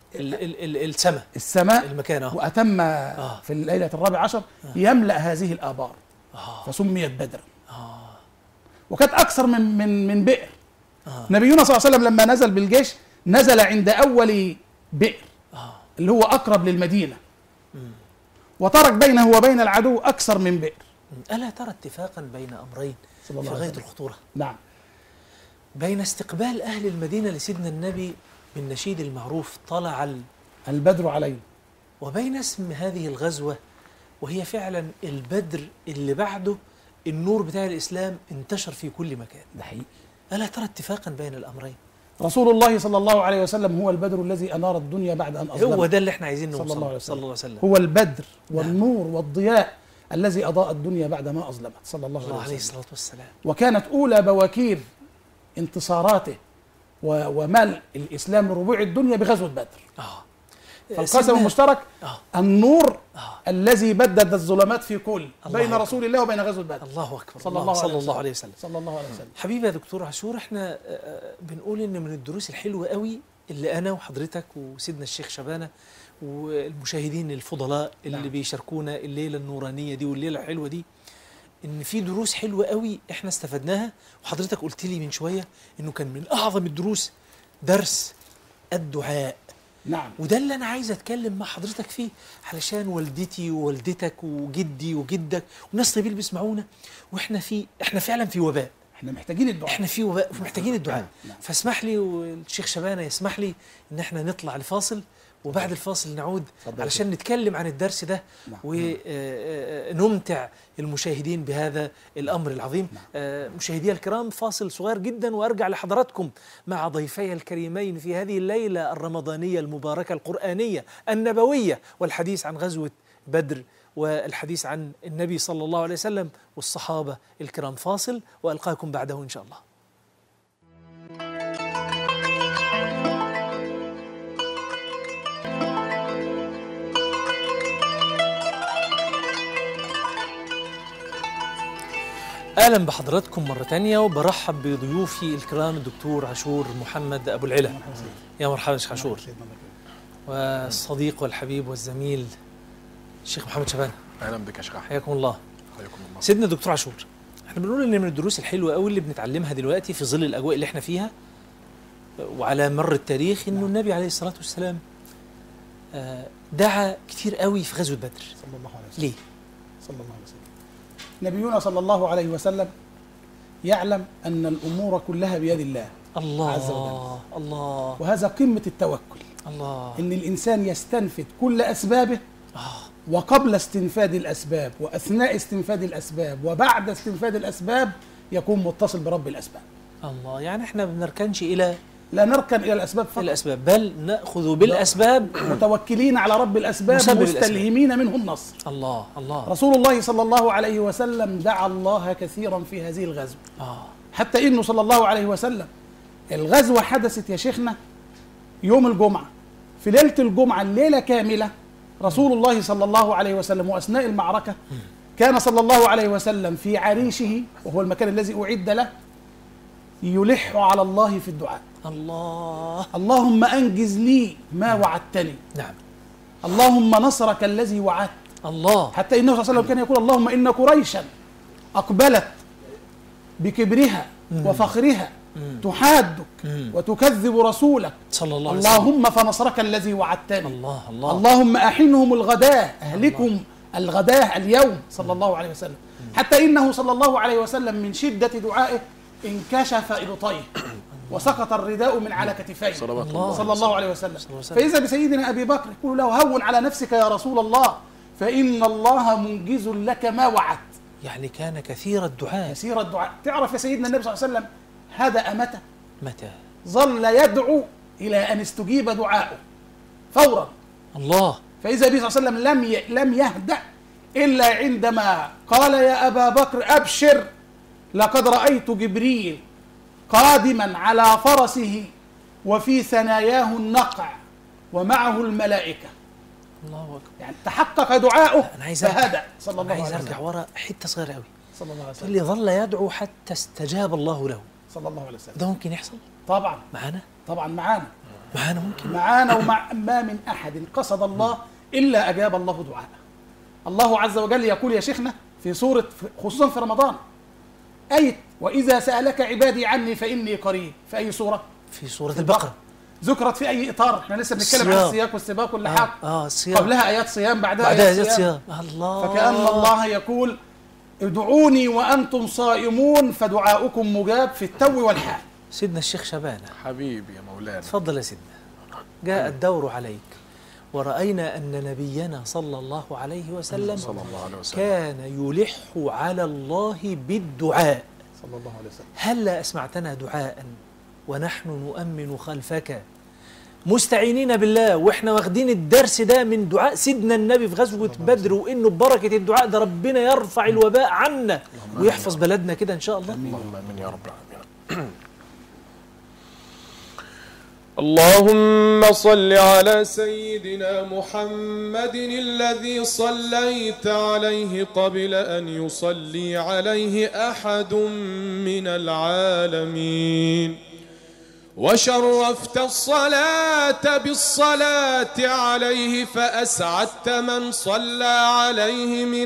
ال السماء السماء المكان آه. وأتم آه. في الليلة الرابعة عشر آه. يملأ هذه الآبار آه. فسميت بدرا. آه. وكانت أكثر من من من بئر. آه. نبينا صلى الله عليه وسلم لما نزل بالجيش نزل عند أول بئر آه. اللي هو أقرب للمدينة. مم. وترك بينه وبين العدو أكثر من بئر. ألا ترى اتفاقا بين أمرين في غاية الخطورة؟ نعم. بين استقبال أهل المدينة لسيدنا النبي بالنشيد المعروف طلع البدر عليه، وبين اسم هذه الغزوة وهي فعلا البدر اللي بعده النور بتاع الإسلام انتشر في كل مكان. ده حقيقي. ألا ترى اتفاقا بين الأمرين؟ رسول الله صلى الله عليه وسلم هو البدر الذي أنار الدنيا بعد أن أظلمت. هو ده اللي احنا عايزين نوصل صلى الله عليه وسلم. صلى الله عليه وسلم هو البدر والنور والضياء الذي أضاء الدنيا بعد ما أظلمت صلى الله, الله عليه الصلاة والسلام. وكانت أولى بواكير انتصاراته ومال الإسلام ربوع الدنيا بغزوة بدر. آه. فالقسم المشترك آه. النور آه. الذي بدد الظلمات في كل بين أكبر. رسول الله وبين غزوة بدر. الله أكبر. صلى الله, صلى الله عليه وسلم. صلى الله عليه وسلم. حبيبي يا دكتور عاشور، احنا بنقول إن من الدروس الحلوة قوي اللي أنا وحضرتك وسيدنا الشيخ شبانة والمشاهدين الفضلاء اللي نعم. بيشاركونا الليلة النورانية دي والليلة الحلوة دي، إن في دروس حلوة قوي إحنا استفدناها. وحضرتك قلت لي من شوية إنه كان من أعظم الدروس درس الدعاء. نعم. وده اللي أنا عايز أتكلم مع حضرتك فيه، علشان والدتي ووالدتك وجدي وجدك وناس طيبين بيسمعونا، وإحنا في إحنا فعلا في وباء. إحنا محتاجين الدعاء. إحنا في وباء ومحتاجين الدعاء. نعم. نعم. فاسمح لي والشيخ شبانة يسمح لي إن إحنا نطلع لفاصل، وبعد الفاصل نعود علشان نتكلم عن الدرس ده نعم. ونمتع المشاهدين بهذا الأمر العظيم. نعم. مشاهدي الكرام، فاصل صغير جدا وأرجع لحضراتكم مع ضيفي الكريمين في هذه الليلة الرمضانية المباركة القرآنية النبوية، والحديث عن غزوة بدر والحديث عن النبي صلى الله عليه وسلم والصحابة الكرام. فاصل وألقاكم بعده إن شاء الله. أهلا بحضراتكم مرة تانية، وبرحب بضيوفي الكرام الدكتور عاشور محمد أبو العلا. يا مرحبا شيخ عاشور. والصديق والحبيب والزميل الشيخ محمد شبانة. أهلا بك يا شيخ. حياكم الله. حياكم الله. سيدنا دكتور عاشور، احنا بنقول إن من الدروس الحلوة قوي اللي بنتعلمها دلوقتي في ظل الأجواء اللي احنا فيها وعلى مر التاريخ، إنه النبي عليه الصلاة والسلام دعا كتير قوي في غزوة بدر. صلى الله عليه وسلم. ليه؟ صلى الله عليه وسلم. نبينا صلى الله عليه وسلم يعلم أن الأمور كلها بيد الله الله عز وجل. الله. وهذا قمة التوكل. الله. إن الإنسان يستنفذ كل أسبابه آه. وقبل استنفاذ الأسباب وأثناء استنفاذ الأسباب وبعد استنفاذ الأسباب يكون متصل برب الأسباب. الله. يعني احنا ما بنركنش إلى لا نركن إلى الأسباب فقط، الأسباب بل نأخذ بالأسباب، متوكلين على رب الأسباب مستلهمين منه النصر. الله الله. رسول الله صلى الله عليه وسلم دعا الله كثيرا في هذه الغزوة. آه. حتى إنه صلى الله عليه وسلم الغزوة حدثت يا شيخنا يوم الجمعة، في ليلة الجمعة الليلة كاملة رسول الله صلى الله عليه وسلم وأثناء المعركة كان صلى الله عليه وسلم في عريشه، وهو المكان الذي أعد له، يلح على الله في الدعاء. الله اللهم أنجز لي ما وعدتني. نعم. اللهم نصرك الذي وعدت. الله. حتى إنه صلى الله عليه وسلم كان يقول اللهم إن قريشا أقبلت بكبرها مم. وفخرها مم. تحادك مم. وتكذب رسولك صلى الله عليه وسلم. اللهم فنصرك الذي وعدتني. الله الله. اللهم أحنهم الغداة، أهلكم الغداة اليوم صلى الله عليه وسلم. حتى إنه صلى الله عليه وسلم من شدة دعائه انكشف إبطيه وسقط الرداء من على كتفيه صلى الله, صلى الله عليه وسلم. فإذا بسيدنا أبي بكر يقول له هون على نفسك يا رسول الله فإن الله منجز لك ما وعدت. يعني كان كثير الدعاء. كثير الدعاء. تعرف يا سيدنا النبي صلى الله عليه وسلم هدأ متى؟ متى؟ ظل يدعو إلى أن استجيب دعاؤه فورا. الله. فإذا النبي صلى الله عليه وسلم لم لم يهدأ إلا عندما قال يا أبا بكر أبشر لقد رأيت جبريل قادما على فرسه وفي ثناياه النقع ومعه الملائكة. الله أكبر. يعني تحقق دعاؤه فهدأ صلى الله عليه وسلم. عايز أرجع ورا حتة صغيرة قوي. صلى الله عليه وسلم. اللي ظل يدعو حتى استجاب الله له. صلى الله عليه وسلم. ده ممكن يحصل؟ طبعا. معانا؟ طبعا معانا. معانا ممكن. معانا ومع ما من أحد قصد الله إلا أجاب الله دعاءه. الله عز وجل يقول يا شيخنا في سورة خصوصا في رمضان آية وإذا سألك عبادي عني فإني قريب، في أي سورة؟ في سورة البقرة. ذكرت في أي إطار؟ احنا لسه بنتكلم عن السياق والسباق واللحاق. آه آه الصيام. قبلها آيات صيام بعدها بعدها آيات صيام. صيام. الله. فكأن الله يقول ادعوني وأنتم صائمون فدعاؤكم مجاب في التو والحال. سيدنا الشيخ شبانة حبيبي يا مولانا، تفضل يا سيدنا. جاء الدور عليك ورأينا أن نبينا صلى الله عليه وسلم, صلى الله عليه وسلم كان يلح على الله بالدعاء صلى الله عليه وسلم. هل أسمعتنا دعاء ونحن نؤمن خلفك مستعينين بالله، وإحنا واخدين الدرس ده من دعاء سيدنا النبي في غزوة بدر، وإنه ببركة الدعاء ده ربنا يرفع الوباء عنا ويحفظ بلدنا كده إن شاء الله. اللهم آمين يا رب العالمين. اللهم صل على سيدنا محمد الذي صليت عليه قبل أن يصلي عليه أحد من العالمين، وشرفت الصلاة بالصلاة عليه فأسعدت من صلى عليه من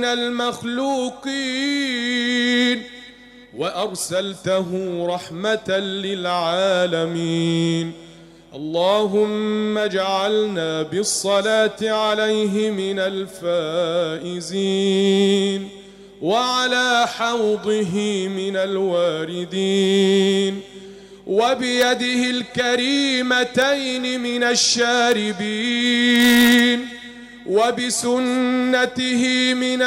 المخلوقين، وأرسلته رحمة للعالمين. اللهم اجعلنا بالصلاة عليه من الفائزين، وعلى حوضه من الواردين، وبيده الكريمتين من الشاربين، وبسنته من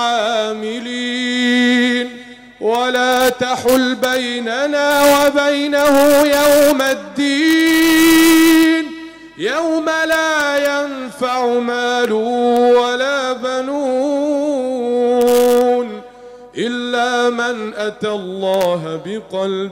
العاملين، ولا تحل بيننا وبينه يوم الدين، يوم لا ينفع مال ولا بنون إلا من أتى الله بقلب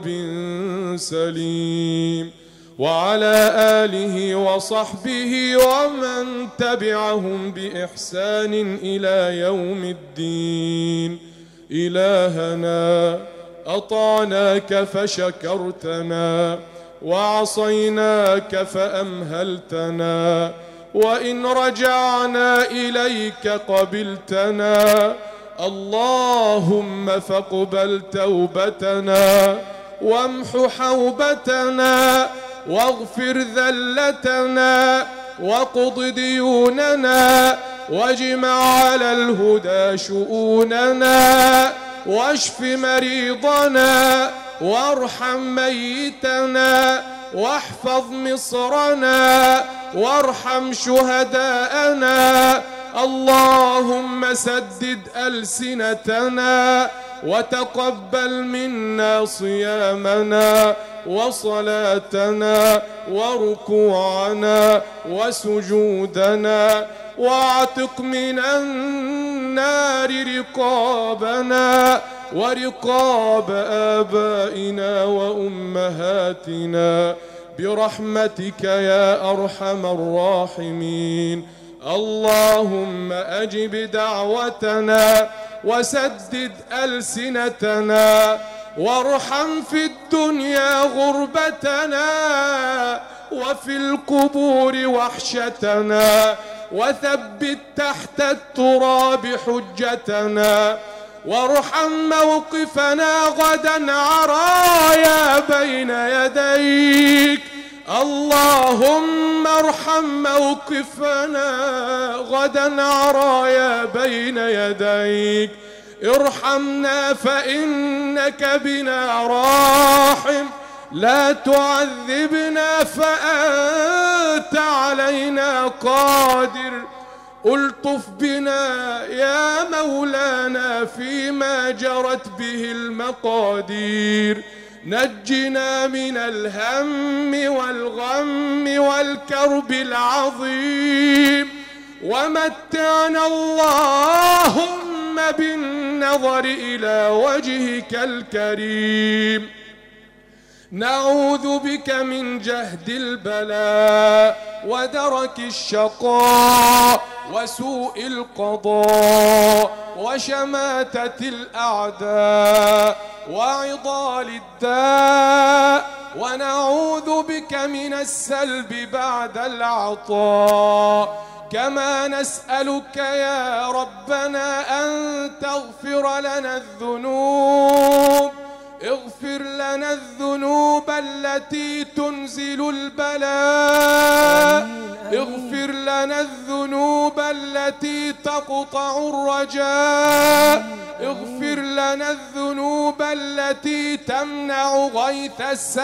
سليم، وعلى آله وصحبه ومن تبعهم بإحسان إلى يوم الدين. إلهنا أطعناك فشكرتنا، وعصيناك فأمهلتنا، وإن رجعنا إليك قبلتنا. اللهم فاقبل توبتنا، وامح حوبتنا، واغفر ذلتنا، واقض ديوننا، واجمع على الهدى شؤوننا، واشف مريضنا، وارحم ميتنا، واحفظ مصرنا، وارحم شهداءنا. اللهم سدد ألسنتنا، وتقبل منا صيامنا وصلاتنا وركوعنا وسجودنا، واعتق من النار رقابنا، ورقاب آبائنا وأمهاتنا برحمتك يا أرحم الراحمين. اللهم أجب دعوتنا وسدد ألسنتنا، وارحم في الدنيا غربتنا وفي القبور وحشتنا، وثبت تحت التراب حجتنا، وارحم موقفنا غدا عرايا بين يديك. اللهم ارحم موقفنا غدا عرايا بين يديك. ارحمنا فإنك بنا راحم، لا تعذبنا فأنت علينا قادر. ألطف بنا يا مولانا فيما جرت به المقادير. نجنا من الهم والغم والكرب العظيم، ومتعنا اللهم بالنظر إلى وجهك الكريم. نعوذ بك من جهد البلاء ودرك الشقاء وسوء القضاء وشماتة الأعداء وعضال الداء، ونعوذ بك من السلب بعد العطاء. كما نسألك يا ربنا أن تغفر لنا الذنوب، اغفر لنا الذنوب التي تنزل البلاء، اغفر لنا الذنوب التي تقطع الرجاء، اغفر لنا الذنوب التي تمنع غيث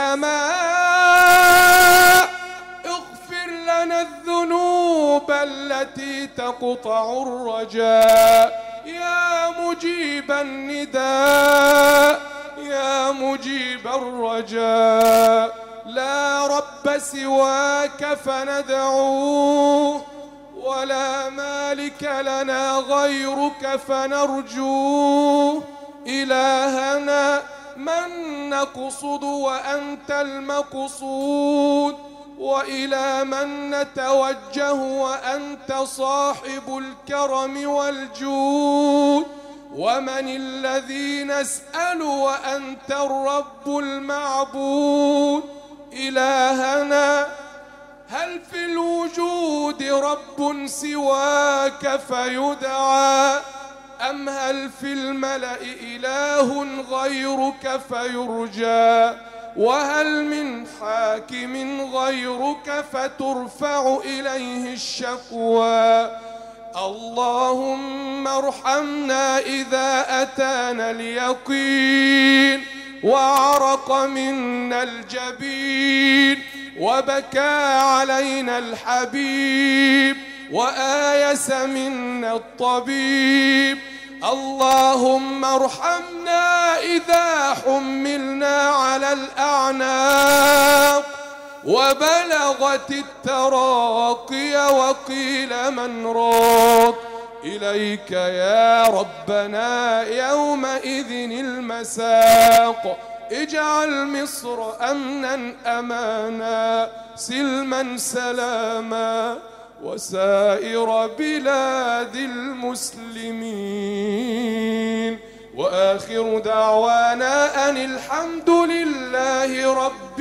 السماء، اغفر لنا الذنوب التي تقطع الرجاء. يا مجيب النداء، يا مجيب الرجاء، لا رب سواك فندعوه، ولا مالك لنا غيرك فنرجوه. إلهنا من نقصد وأنت المقصود، وإلى من نتوجه وأنت صاحب الكرم والجود. ومن الذي نسأل وأنت الرب المعبود. إلهنا هل في الوجود رب سواك فيدعى، أم هل في الملأ إله غيرك فيرجى، وهل من حاكم غيرك فترفع إليه الشكوى. اللهم ارحمنا إذا أتانا اليقين، وعرق منا الجبين، وبكى علينا الحبيب، وآيس منا الطبيب. اللهم ارحمنا إذا حملنا على الأعناق وبلغت التراقي وقيل من راق. إليك يا ربنا يومئذ المساق. اجعل مصر أمنا أمانا، سلما سلاما، وسائر بلاد المسلمين. وآخر دعوانا أن الحمد لله رب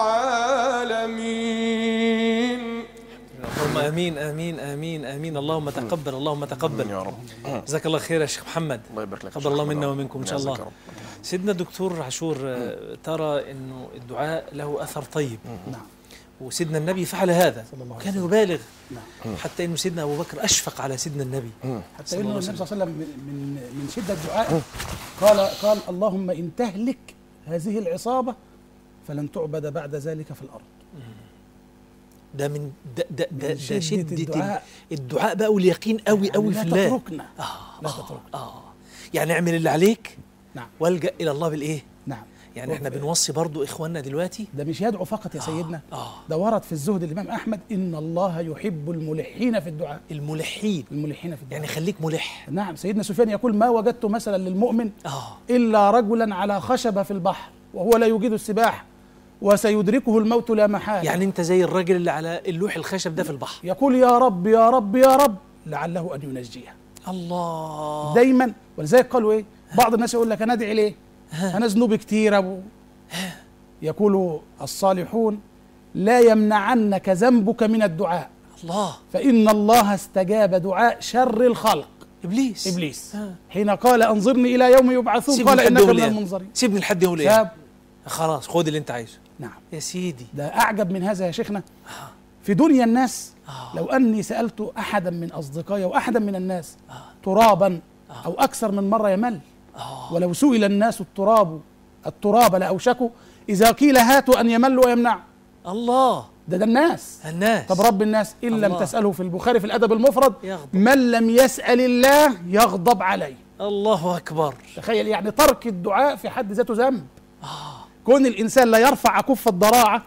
العالمين. اللهم آمين آمين آمين آمين. اللهم تقبل، اللهم تقبل يا رب. جزاك الله خير يا شيخ محمد. الله يبارك لك. تقبل الله منا ومنكم إن شاء الله. رب. سيدنا الدكتور عاشور، ترى إنه الدعاء له أثر طيب. نعم. وسيدنا النبي فعل هذا، كان يبالغ. نعم. حتى إنه سيدنا أبو بكر أشفق على سيدنا النبي. حتى إنه النبي صلى الله عليه وسلم من من شدة دعائه قال قال اللهم إن تهلك هذه العصابة فلن تعبد بعد ذلك في الأرض. ده من ده ده ده, من ده شدة شدة الدعاء. الدعاء بقى واليقين قوي قوي في الله. لا تتركنا. آه لا آه تتركنا. آه يعني اعمل اللي عليك. نعم. والجأ إلى الله بالإيه؟ نعم. يعني احنا بنوصي برضو إخواننا دلوقتي. ده مش يدعو فقط يا سيدنا، آه. ده ورد في الزهد الإمام أحمد إن الله يحب الملحين في الدعاء. الملحين الملحين في الدعاء يعني خليك ملح. نعم، سيدنا سفيان يقول ما وجدت مثلا للمؤمن آه. إلا رجلا على خشبة في البحر وهو لا يجيد السباحة وسيدركه الموت لا محالة. يعني أنت زي الراجل اللي على اللوح الخشب ده في البحر، يقول يا رب يا رب يا رب لعله أن ينجيه. الله. دايما. ولذلك قالوا إيه، بعض الناس يقول لك أنا أدعي ليه؟ أنا ذنوبي كتير أبو. يقول الصالحون لا يمنعنك ذنبك من الدعاء، الله. فإن الله استجاب دعاء شر الخلق إبليس. إبليس آه. حين قال أنظرني إلى يوم يبعثون قال إنك من المنظرين. سيبني لحد يوم ساب. القيامة. خلاص خد اللي أنت عايزه. نعم يا سيدي. ده أعجب من هذا يا شيخنا. في دنيا الناس آه. لو أني سألت أحدا من أصدقائي وأحدا من الناس ترابا أو أكثر من مرة يمل. آه. ولو سئل الناس التراب التراب لأوشكوا إذا قيل هاتوا أن يملوا ويمنعوا. الله. ده ده الناس. الناس. طب رب الناس إن لم الله. تسأله في البخاري في الأدب المفرد يغضب. من لم يسأل الله يغضب عليه. الله أكبر. تخيل يعني ترك الدعاء في حد ذاته ذنب. آه. كون الإنسان لا يرفع كف الضراعة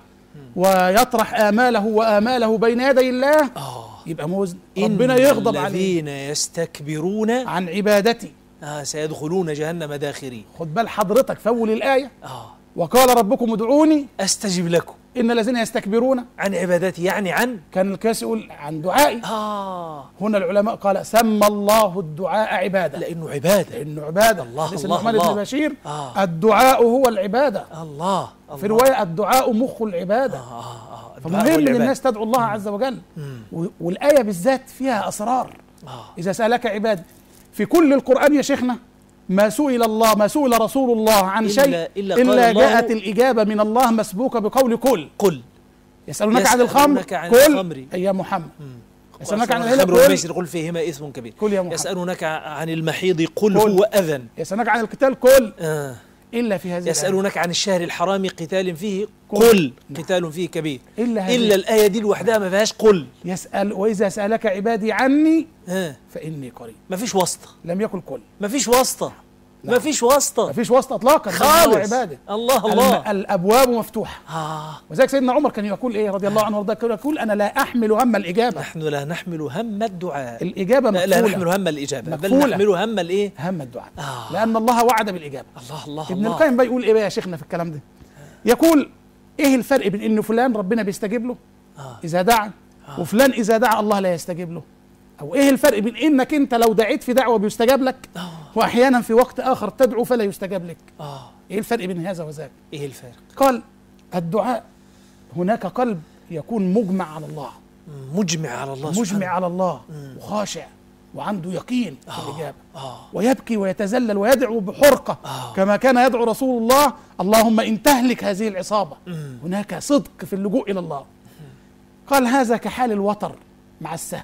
ويطرح آماله وآماله بين يدي الله آه. يبقى موزن، ربنا يغضب عليه. الذين يستكبرون عن عبادتي آه سيدخلون جهنم داخرين. خد بال حضرتك في أول الآية آه. وقال ربكم ادعوني أستجب لكم إن الذين يستكبرون عن عبادتي، يعني عن كان الكاس يقول عن دعائي. آه. هنا العلماء قال سمى الله الدعاء عبادة لأنه عبادة. لأنه عبادة. الله حديث الله النعمان الله. بن بشير آه. الدعاء هو العبادة. الله. في رواية الدعاء مخ العبادة. آه. آه. آه. فمهم ان الناس تدعو الله عز وجل. مم. والآية بالذات فيها أسرار. آه. إذا سألك عبادي في كل القرآن يا شيخنا ما سئل الله ما سئل رسول الله عن إلا شيء إلا, إلا جاءت الإجابة من الله مسبوقة بقول كل. قل يسألونك عن الخمر كل يا محمد. يسألونك عن الخمر والميسر قل فيهما إثم كبير. كل يا محمد. يسألونك عن المحيض قل هو أذى. يسألونك عن القتال كل. آه. إلا في هذه يسألونك عن الشهر الحرام قتال فيه قل قتال فيه كبير. إلا, إلا الآية دي لوحدها ما فيهاش قل. يسأل وإذا سألك عبادي عني آه. فإني قريب. ما فيش واسطة. لم يقل قل. ما فيش واسطة. ما فيش واسطة. ما فيش واسطة إطلاقا خالص. عبادة. الله الله. الأبواب مفتوحة. آه. وذلك سيدنا عمر كان يقول إيه رضي الله عنه وارضاه كان يقول أنا لا أحمل هم الإجابة. نحن لا نحمل هم الدعاء. الإجابة مقفولة. لا, لا نحمل هم الإجابة مقفولة. بل نحمل هم الإيه؟ هم الدعاء. آه. لأن الله وعد بالإجابة. الله الله ابن القيم بقى يقول إيه بقى يا شيخنا في الكلام ده؟ يقول إيه الفرق بين إن فلان ربنا بيستجيب له آه. إذا دعا آه. وفلان إذا دعا الله لا يستجيب له؟ أو إيه الفرق بين إنك أنت لو دعيت في دعوة بيستجاب لك آه. وأحيانا في وقت آخر تدعو فلا يستجاب لك؟ آه. إيه الفرق بين هذا وذاك؟ إيه الفرق؟ قال الدعاء هناك قلب يكون مجمع على الله. مجمع على الله مجمع سبحانه. على الله مم. وخاشع وعنده يقين في آه. الإجابة آه. ويبكي ويتذلل ويدعو بحرقة آه. كما كان يدعو رسول الله اللهم إن تهلك هذه العصابة. مم. هناك صدق في اللجوء إلى الله. مم. قال هذا كحال الوتر مع السهم.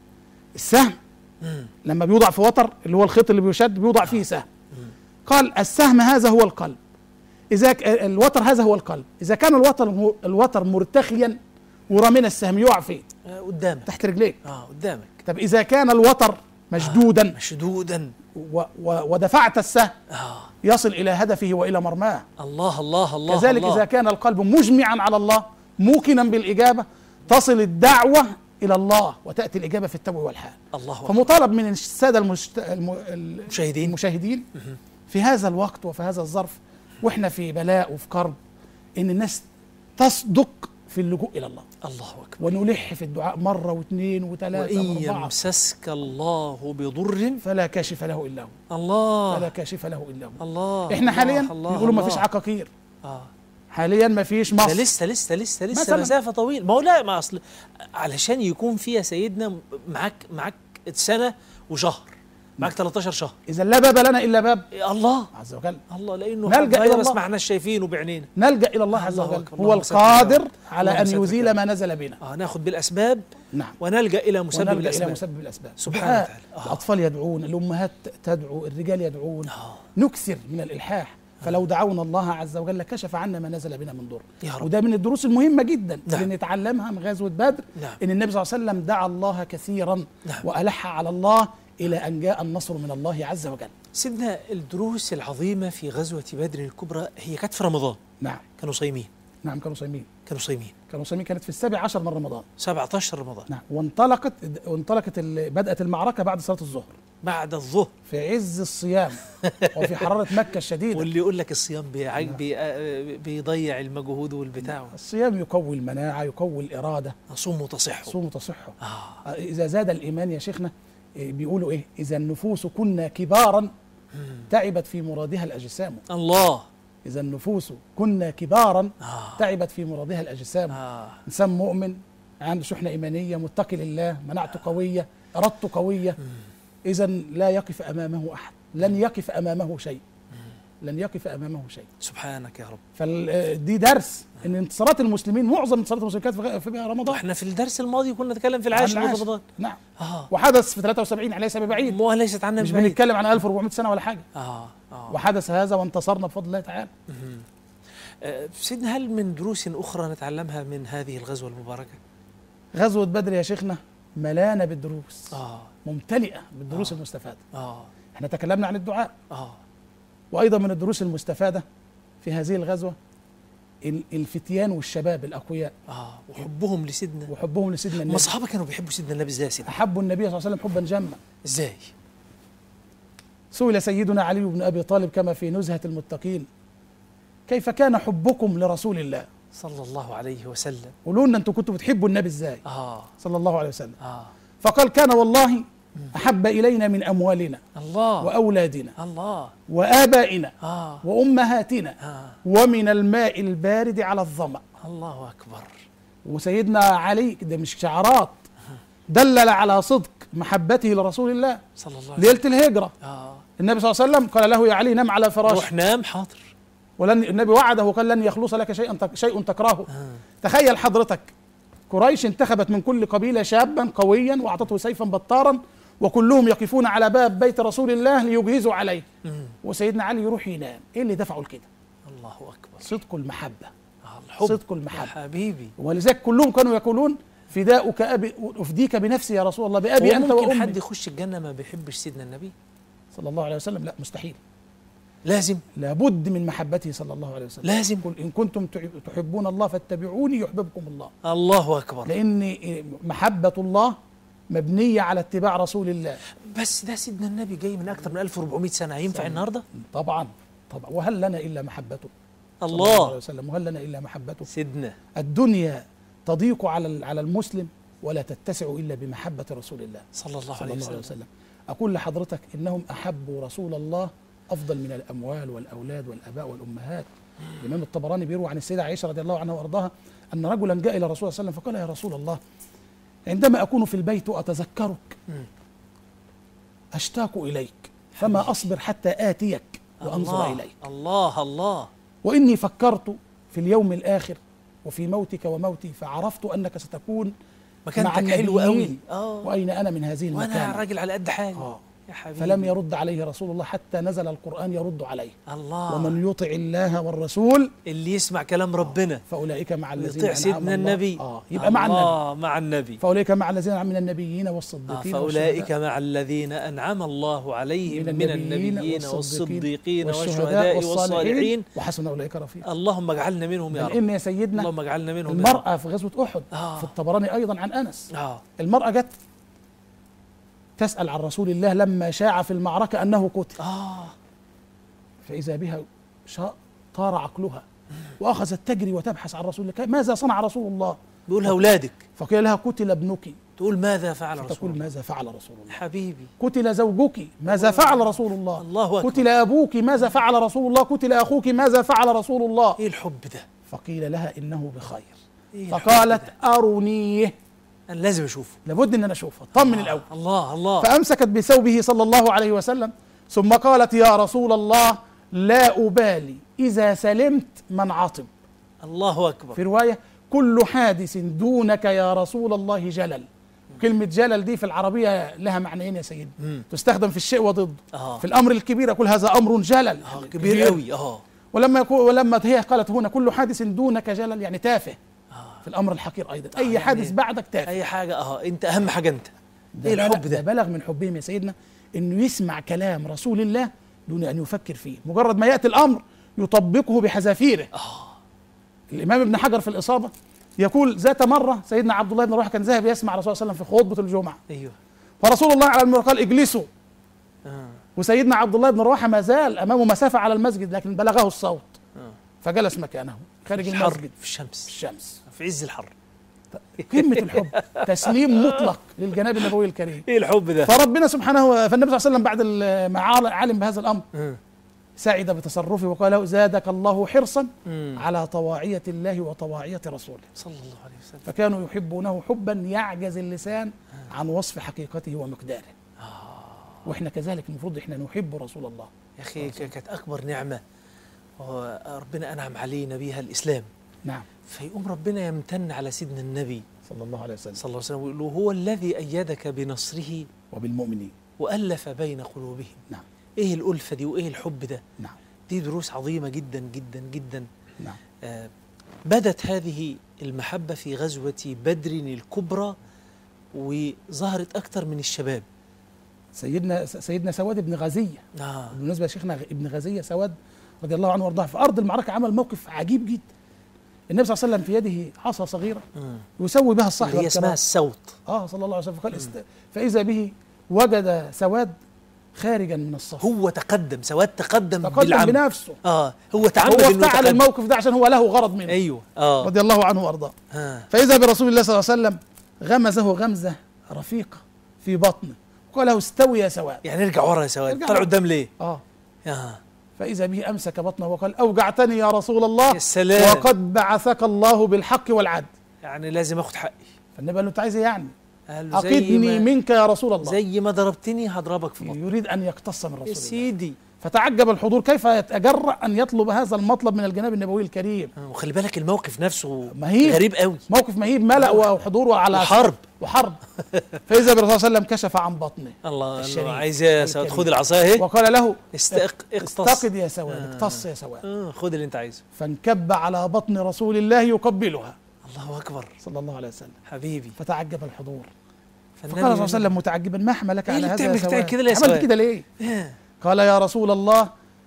السهم مم. لما بيوضع في وتر اللي هو الخيط اللي بيشد بيوضع فيه سهم. مم. قال السهم هذا هو القلب. إذا الوتر هذا هو القلب، إذا كان الوتر الوتر مرتخيا ورمينا السهم يقع فين؟ آه قدامك تحت رجليك. اه قدامك. طب إذا كان الوتر مشدودا آه مشدودا و و ودفعت السهم آه يصل إلى هدفه وإلى مرماه. الله الله الله. كذلك الله. إذا كان القلب مجمعا على الله موقنا بالإجابة تصل الدعوة إلى الله وتأتي الإجابة في التو والحال. الله. فمطالب من السادة المشت... الم... المشاهدين المشاهدين في هذا الوقت وفي هذا الظرف وإحنا في بلاء وفي كرب إن الناس تصدق في اللجوء إلى الله. الله أكبر. ونلح في الدعاء مرة واثنين وثلاثة وإن وأربعة. يمسسك الله بضر فلا كاشف له إلا هو. الله. فلا كاشف له إلا هو. الله. إحنا حاليا الله. يقولوا ما فيش عقاقير. آه. حاليا ما فيش مصر. ده لسه لسه لسه لسه مسافة طويلة. ما هو لا ما أصل علشان يكون فيها سيدنا معاك معاك سنة وشهر. معك ثلاثة عشر شهر. إذا لا باب لنا إلا باب الله عز وجل. الله لأنه نلجأ إلى الله. ما احنا شايفينه بعينينا. نلجأ إلى الله عز وجل. هو القادر على أن يزيل ما نزل بنا. آه ناخذ بالأسباب. نعم. ونلجأ إلى مسبب ونلجأ الأسباب. إلى مسبب الأسباب. سبحانه وتعالى. آه. الأطفال يدعون، الأمهات تدعو، الرجال يدعون. آه. نكثر من الإلحاح. فلو دعونا الله عز وجل كشف عنا ما نزل بنا من ضر. وده من الدروس المهمة جدا نعم. اللي نتعلمها من غزوة بدر. نعم. إن النبي صلى الله عليه وسلم دعا الله كثيرا. نعم. وألح على الله إلى أن جاء النصر من الله عز وجل. سيدنا الدروس العظيمة في غزوة بدر الكبرى هي كانت في رمضان. نعم كانوا صايمين. نعم كانوا صايمين كانوا صايمين كانوا صايمين كانت في السابع عشر من رمضان، سبعة عشر رمضان. نعم. وانطلقت وانطلقت ال- بدأت المعركة بعد صلاة الظهر بعد الظهر. في عز الصيام وفي حرارة مكة الشديدة. واللي يقول لك الصيام بيع- بي آه، بيضيع المجهود والبتاع. الصيام يقوي المناعة، يقوي الإرادة، صوموا تصحوا. صوموا تصحوا. آه. إذا زاد الإيمان يا شيخنا، إيه بيقولوا إيه؟ إذا النفوس كنا كبارا تعبت في مرادها الأجسام. الله. إذا النفوس كنا كبارا آه. تعبت في مرادها الأجسام. آه. إنسان مؤمن عنده شحنة إيمانية، متقي لله، مناعته قوية، إرادته قوية، إذا لا يقف أمامه أحد، لن يقف أمامه شيء، لن يقف أمامه شيء. سبحانك يا رب. فدي درس ان انتصارات المسلمين، معظم انتصارات المسلمين كانت في- في رمضان. احنا في الدرس الماضي كنا نتكلم في عن العاشر من العاشر. رمضان. نعم. اه وحدث في ثلاثة وسبعين ليس ببعيد، مو ليست عنا مش بعيد. بنتكلم عن ألف وأربعمائة سنة ولا حاجة. اه اه وحدث هذا وانتصرنا بفضل الله تعالى. آه، سيدنا، هل من دروس أخرى نتعلمها من هذه الغزوة المباركة؟ غزوة بدر يا شيخنا ملانة بالدروس، آه ممتلئة بالدروس آه. المستفادة. آه احنا تكلمنا عن الدعاء، آه وأيضا من الدروس المستفادة في هذه الغزوة ال- الفتيان والشباب الأقوياء آه وحبهم لسيدنا. وحبهم لسيدنا هم النبي. الصحابة كانوا بيحبوا سيدنا النبي ازاي يا سيدنا؟ أحبوا النبي صلى الله عليه وسلم حبا جما. ازاي؟ سئل سيدنا علي بن أبي طالب كما في نزهة المتقين: كيف كان حبكم لرسول الله؟ صلى الله عليه وسلم. قولوا لنا انتوا كنتوا بتحبوا النبي ازاي؟ آه صلى الله عليه وسلم. آه فقال: كان والله أحب إلينا من أموالنا الله وأولادنا الله وآبائنا آه وأمهاتنا آه ومن الماء البارد على الظمأ. الله أكبر. وسيدنا علي ده مش شعارات، دلل على صدق محبته لرسول الله. صلى الله عليه وسلم. ليلة الهجرة آه النبي صلى الله عليه وسلم قال له: يا علي نم على فراشك. روح نام. حاضر. ولن النبي وعده وقال: لن يخلص لك شيئا تك شيء تكرهه. آه. تخيل حضرتك، قريش انتخبت من كل قبيلة شابا قويا وأعطته سيفا بطارا، وكلهم يقفون على باب بيت رسول الله ليجهزوا عليه، مم. وسيدنا علي يروح ينام. ايه اللي دفعه لكده؟ الله أكبر. صدق المحبة، آه الحب. صدق يا المحبة. حبيبي. ولذلك كلهم كانوا يقولون: فداؤك أبي أفديك بنفسي يا رسول الله، بأبي هو أنت ممكن وأمي. حد يخش الجنة ما بيحبش سيدنا النبي؟ صلى الله عليه وسلم؟ لا، مستحيل. لازم. لابد من محبته صلى الله عليه وسلم. لازم. قل إن كنتم تحبون الله فاتبعوني يحببكم الله. الله أكبر. لأن محبة الله مبنية على اتباع رسول الله. بس ده سيدنا النبي جاي من أكثر من ألف وأربعمائة سنة، ينفع النهاردة؟ طبعا طبعا. وهل لنا إلا محبته صلى الله عليه الله. وسلم؟ وهل لنا إلا محبته؟ سيدنا. الدنيا تضيق على على المسلم ولا تتسع إلا بمحبة رسول الله صلى الله صلى عليه الله عليه وسلم. وسلم. أقول لحضرتك إنهم أحبوا رسول الله أفضل من الأموال والأولاد والآباء والأمهات. الإمام الطبراني بيروي عن السيدة عائشة رضي الله عنها وأرضاها أن رجلا جاء إلى رسول الله صلى الله عليه وسلم فقال: يا رسول الله، عندما أكون في البيت وأتذكرك أشتاق إليك، فما أصبر حتى آتيك وأنظر الله. إليك، الله الله. وإني فكرت في اليوم الآخر وفي موتك وموتي، فعرفت أنك ستكون مع مكانتك حلو قوي. النبيين، اه وأين أنا من هذه وانا المكانة؟ راجل على قد حالي. آه. يا حبيبي. فلم يرد عليه رسول الله حتى نزل القرآن يرد عليه: الله. ومن يطع الله والرسول اللي يسمع كلام ربنا فأولئك مع الذين يطيع أنعم سيدنا الله. النبي. آه. يبقى مع النبي. الله مع النبي. فأولئك مع الذين أنعم من النبيين آه. والصديقين فأولئك والشهداء مع الذين أنعم الله عليهم من من النبيين النبيين والصديقين والشهداء والشهداء والصالحين والصالحين. وحسن أولئك رفيقا. اللهم اجعلنا منهم يا بل رب. إن يا سيدنا اللهم اجعلنا منهم يا رب. المرأة في غزوة أحد آه. في الطبراني أيضا عن أنس، اه المرأة جت تسأل عن رسول الله لما شاع في المعركة أنه قتل، اه فإذا بها شاء طار عقلها وأخذت تجري وتبحث عن رسول الله: ماذا صنع رسول الله؟ بيقولها اولادك، فقيل لها: قتل ابنك. تقول ماذا فعل رسول فتقول: الله؟ ماذا فعل رسول الله؟ حبيبي. قتل زوجك، ماذا فعل رسول الله؟ الله أكبر. قتل أبوك، ماذا فعل رسول الله؟ قتل أخوك، ماذا فعل رسول الله؟ ايه الحب ده؟ فقيل لها: إنه بخير. إيه الحب فقالت: ده؟ أرونيه، انا لازم اشوفه. لابد ان انا اشوفه، اطمن آه. الاول. الله الله. فامسكت بثوبه صلى الله عليه وسلم، ثم قالت: يا رسول الله، لا ابالي اذا سلمت من عطب. الله اكبر. في روايه: كل حادث دونك يا رسول الله جلل. كلمه جلل دي في العربيه لها معنيين يا سيدي، مم. تستخدم في الشيء وضده. آه. في الامر الكبير يقول هذا امر جلل، اه كبير قوي. اه ولما يكون ولما هي قالت هنا كل حادث دونك جلل يعني تافه. آه. في الامر الحقير ايضا اي يعني حادث بعدك تافه. اي حاجه. اه انت اهم حاجه انت. ده ايه بلغ الحب ده؟ بلغ من حبهم يا سيدنا انه يسمع كلام رسول الله دون أن يفكر فيه، مجرد ما يأتي الأمر يطبقه بحذافيره. آه. الإمام ابن حجر في الإصابة يقول ذات مرة سيدنا عبد الله بن رواحة كان ذاهب يسمع الرسول صلى الله عليه وسلم في خطبة الجمعة، أيوه، فرسول الله على المنبر قال اجلسوا، آه. وسيدنا عبد الله بن رواحة ما زال أمامه مسافة على المسجد لكن بلغه الصوت، آه. فجلس مكانه خارج الحر، المسجد في الشمس، في الشمس في عز الحر. قمة الحب، تسليم مطلق للجناب النبوي الكريم. ايه الحب ده؟ فربنا سبحانه، فالنبي صلى الله عليه وسلم بعد ما علم بهذا الأمر آه. سعد بتصرفه وقال له زادك الله حرصا مم. على طواعية الله وطواعية رسوله، صلى الله عليه وسلم. فكانوا يحبونه حبا يعجز اللسان عن وصف حقيقته ومقداره. واحنا كذلك المفروض احنا نحب رسول الله. يا اخي كانت اكبر نعمه وربنا انعم علينا بيها الاسلام. نعم. فيقوم ربنا يمتن على سيدنا النبي صلى الله عليه وسلم صلى الله عليه وسلم ويقول له هو الذي ايدك بنصره وبالمؤمنين والف بين قلوبهم. نعم. ايه الالفه دي وايه الحب ده؟ نعم. دي دروس عظيمه جدا جدا جدا. نعم. آه بدت هذه المحبه في غزوه بدر الكبرى وظهرت اكثر من الشباب. سيدنا سيدنا سواد بن غزيه، آه. بالنسبه لشيخنا ابن غزيه سواد رضي الله عنه وارضاه، في ارض المعركه عمل موقف عجيب جدا. النبي صلى الله عليه وسلم في يده عصا صغيره مم. يسوي بها الصحبه، هي اسمها السوط. اه صلى الله عليه وسلم، فقال است... فاذا به وجد سواد خارجا من الصف. هو تقدم، سواد تقدم, تقدم بالعمد بنفسه. اه هو تعمد هو انه افتعل تقدم. الموقف ده عشان هو له غرض منه. ايوه اه رضي الله عنه وارضاه. آه. فاذا برسول الله صلى الله عليه وسلم غمزه غمزه رفيقه في بطنه وقال له استوي يا سواد. يعني ارجع ورا يا سواد، ارجع طلع ورا. قدام ليه؟ اه آه. فاذا به امسك بطنه وقال اوجعتني يا رسول الله، يا سلام. وقد بعثك الله بالحق والعدل. يعني لازم اخد حقي. فالنبي قال له انت عايز ايه يعني؟ قال له زي اقدني ما منك يا رسول الله، زي ما ضربتني هضربك في بطنك. يريد ان يقتص من رسول يا الله. سيدي. فتعجب الحضور كيف يتجرأ ان يطلب هذا المطلب من الجناب النبوي الكريم. آه. وخلي بالك الموقف نفسه مهيب. غريب قوي. موقف مهيب، ملأ وحضور وعلى وحرب وحرب فاذا بالرسول صلى الله عليه وسلم كشف عن بطنه الله الشريف الله عايز يا سواد الكريم. خد العصايه اهي وقال له استق... اقتص استقد يا سواد، آه. اقتص يا سواد. آه. خد اللي انت عايزه. فانكب على بطن رسول الله يقبلها الله اكبر صلى الله عليه وسلم. حبيبي. فتعجب الحضور، فالنبي فقال صلى الله عليه وسلم متعجبا ما حملك إيه على اللي هذا يا بتعمل سواد؟ كده ليه يا عملت سواد؟ كده ليه؟ آه. قال يا رسول الله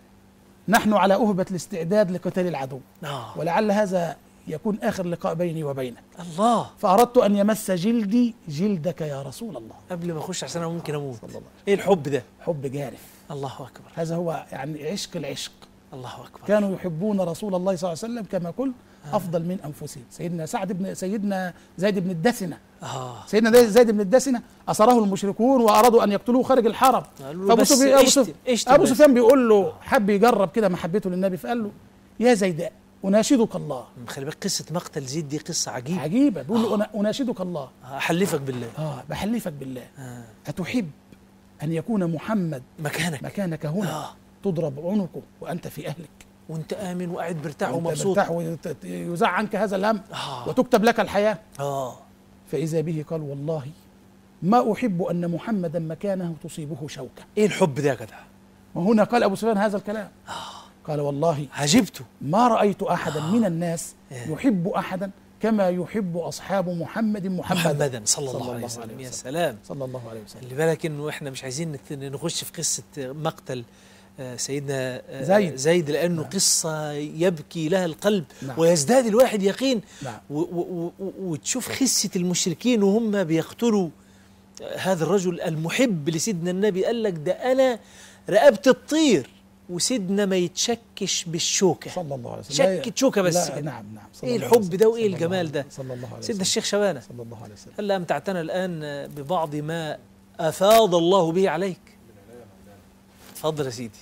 نحن على أهبة الاستعداد لقتال العدو، آه. ولعل هذا يكون آخر لقاء بيني وبينك، الله. فأردت أن يمس جلدي جلدك يا رسول الله. قبل ما اخش عشان انا ممكن اموت. صلى الله عليه ايه الحب ده؟ حب جارف، الله اكبر. هذا هو يعني عشق العشق. الله اكبر. كانوا يحبون رسول الله صلى الله عليه وسلم كما قلت افضل من انفسهم. سيدنا سعد بن سيدنا زيد بن الدسنه اه سيدنا زيد بن الدسنه اسره المشركون وارادوا ان يقتلوه خارج الحرم. قالوا له فابو بس سفيان ابو, اشتم- سف... اشتم أبو بس. سفيان بيقول له حب يجرب كده محبته للنبي، فقال له يا زيد اناشدك الله. خلي بالك قصه مقتل زيد دي قصه عجيبه. عجيبه، بيقول له أنا اناشدك الله، احلفك بالله. اه بحلفك بالله، آه. اتحب ان يكون محمد مكانك مكانك هنا آه. تضرب عنقه وانت في اهلك وانت امن وقاعد مرتاح وأنت ومبسوط. مرتاح ويزع عنك هذا الهم آه. وتكتب لك الحياه. اه فإذا به قال والله ما أحب أن محمدا مكانه تصيبه شوكة. ايه الحب ده يا جدع؟ وهنا قال أبو سفيان هذا الكلام، قال والله عجبته. ما رأيت أحدا من الناس إيه. يحب أحدا كما يحب أصحاب محمد محمدا محمدا صلى الله عليه وسلم. يا سلام. صلى الله عليه وسلم. خلي بالك انه احنا مش عايزين نت- نخش في قصه مقتل آه، سيدنا آه، زيد. زيد لانه نعم. قصه يبكي لها القلب نعم. ويزداد الواحد يقين نعم. و- و- و- وتشوف خسه المشركين وهم بيقتلوا هذا الرجل المحب لسيدنا النبي. قال لك ده انا رقبت الطير وسيدنا ما يتشكش بالشوكه. صلى الله عليه وسلم. شكة شوكة بس لا كده. نعم نعم. صلى ايه الله عليه الحب وسلم. ده وايه صلى الله الجمال عليه- ده؟ صلى الله عليه سيدنا وسلم. الشيخ شبانه، صلى الله عليه وسلم. هل امتعتنا الان ببعض ما افاض الله به عليك؟ اتفضل يا سيدي.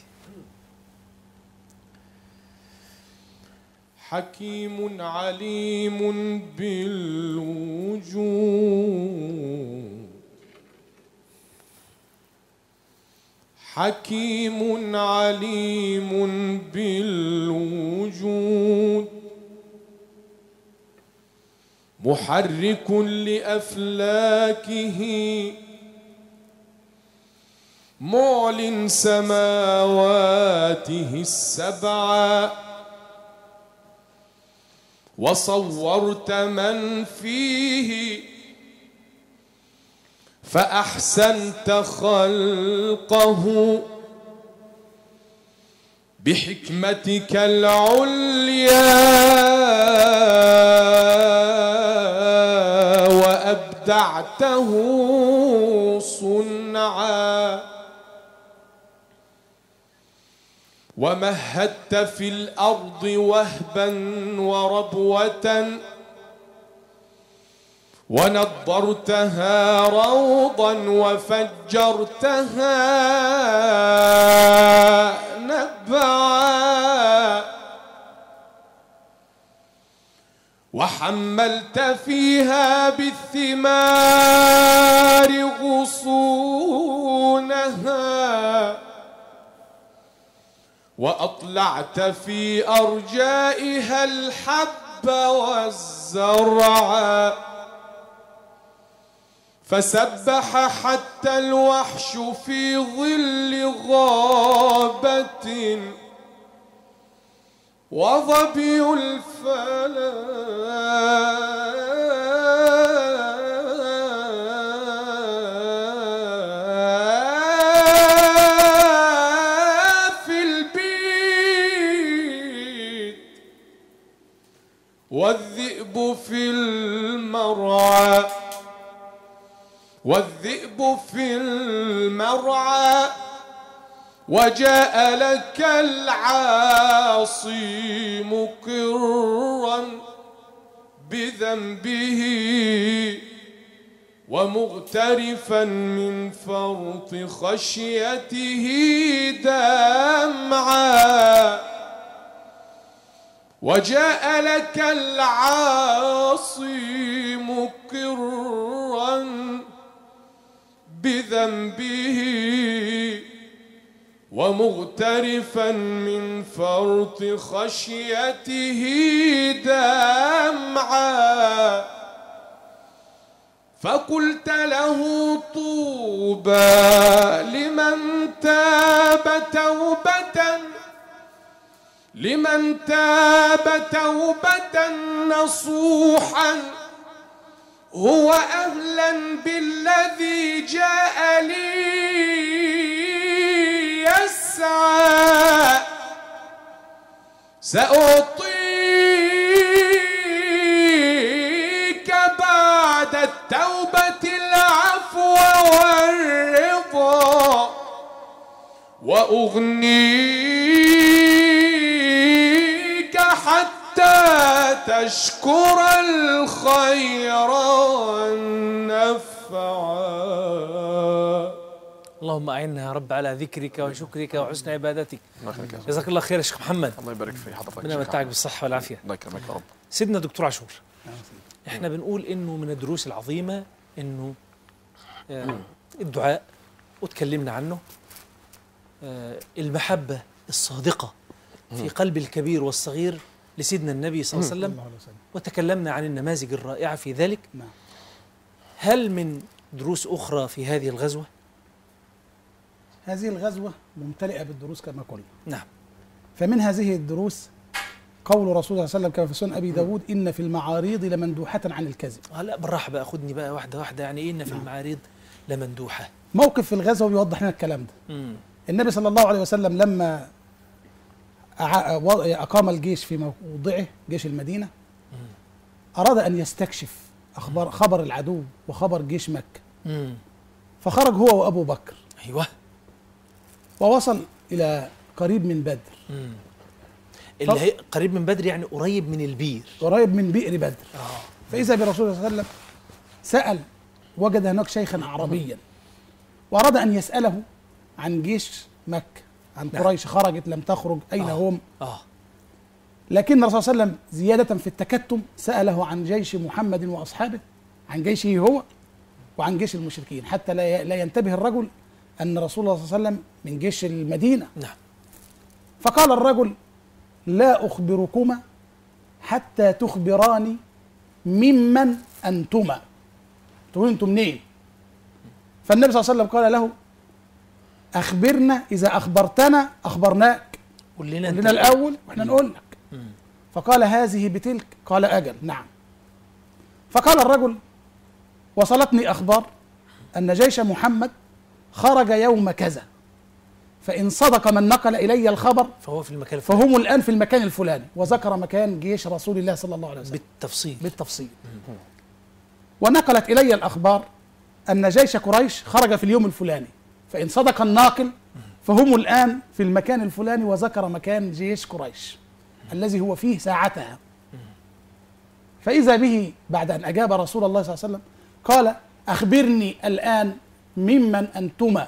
حكيم عليم بالوجود، حكيم عليم بالوجود، محرك لأفلاكه، معلن سماواته السبعة، وصورت من فيه فأحسنت خلقه، بحكمتك العليا وأبدعته صنعا ومهدت في الأرض وهبا وربوة ونضرتها روضا وفجرتها نبعا وحملت فيها بالثمار غصونها وأطلعت في أرجائها الحب والزرع فسبح حتى الوحش في ظل غابة وظبي الفلا في البيت والذئب في المرعى والذئب في المرعى وجاء لك العاصي مقرا بذنبه ومغترفا من فرط خشيته دمعا وجاء لك العاصي مقرا بذنبه ومغترفا من فرط خشيته دمعا فقلت له طوبى لمن تاب توبة لمن تاب توبة نصوحا هو أهلا بالذي جاء لي يسعى سأعطيك بعد التوبة العفو والرضا وأغنيك حتى تشكر الخير والنفع. اللهم أعنا يا رب على ذكرك وشكرك وحسن عبادتك. الله يخليك يا شيخ. جزاك الله خير يا شيخ محمد. الله يبارك في حضرتك. ربنا يمتعك بالصحة والعافية. الله يكرمك يا رب. سيدنا دكتور عاشور، احنا بنقول انه من الدروس العظيمة انه آه الدعاء، وتكلمنا عنه، آه المحبة الصادقة في قلب الكبير والصغير لسيدنا النبي صلى الله عليه وسلم، وتكلمنا عن النماذج الرائعة في ذلك. هل من دروس أخرى في هذه الغزوة؟ هذه الغزوة ممتلئة بالدروس كما قلنا. نعم. فمن هذه الدروس قول رسول الله صلى الله عليه وسلم كما في سنن أبي داود: إن في المعاريض لمندوحة عن الكذب. هلا بالراحة بقى، خدني بقى واحدة واحدة. يعني إيه إن في نعم. المعاريض لمندوحة؟ موقف في الغزوة بيوضح لنا الكلام ده. مم. النبي صلى الله عليه وسلم لما أقام الجيش في موضعه، جيش المدينة، مم. أراد أن يستكشف أخبار خبر العدو وخبر جيش مكة. مم. فخرج هو وأبو بكر. أيوة. ووصل إلى قريب من بدر. مم. اللي هي قريب من بدر يعني قريب من البير، قريب من بئر بدر. آه. فإذا برسول الله صلى الله عليه وسلم سأل، وجد هناك شيخا أعرابيا وأراد أن يسأله عن جيش مكة، عن قريش خرجت لم تخرج، أين آه. هم آه. لكن الرسول صلى الله عليه وسلم زيادة في التكتم سأله عن جيش محمد وأصحابه، عن جيشه هو وعن جيش المشركين، حتى لا ينتبه الرجل أن رسول الله صلى الله عليه وسلم من جيش المدينة. نعم. فقال الرجل: لا أخبركما حتى تخبراني ممن أنتما، تقول أنتم منين؟ فالنبي صلى الله عليه وسلم قال له: أخبرنا، إذا أخبرتنا أخبرناك، قل لنا, قل لنا الأول وإحنا نقول لك. مم. فقال: هذه بتلك؟ قال: أجل. نعم. فقال الرجل: وصلتني أخبار أن جيش محمد خرج يوم كذا، فإن صدق من نقل إلي الخبر فهو في المكان الفلاني. فهم الآن في المكان الفلاني، وذكر مكان جيش رسول الله صلى الله عليه وسلم بالتفصيل بالتفصيل. ونقلت إلي الأخبار أن جيش قريش خرج في اليوم الفلاني، فإن صدق الناقل فهم الآن في المكان الفلاني، وذكر مكان جيش قريش الذي هو فيه ساعتها. فإذا به بعد أن أجاب رسول الله صلى الله عليه وسلم قال: أخبرني الآن ممن أنتما.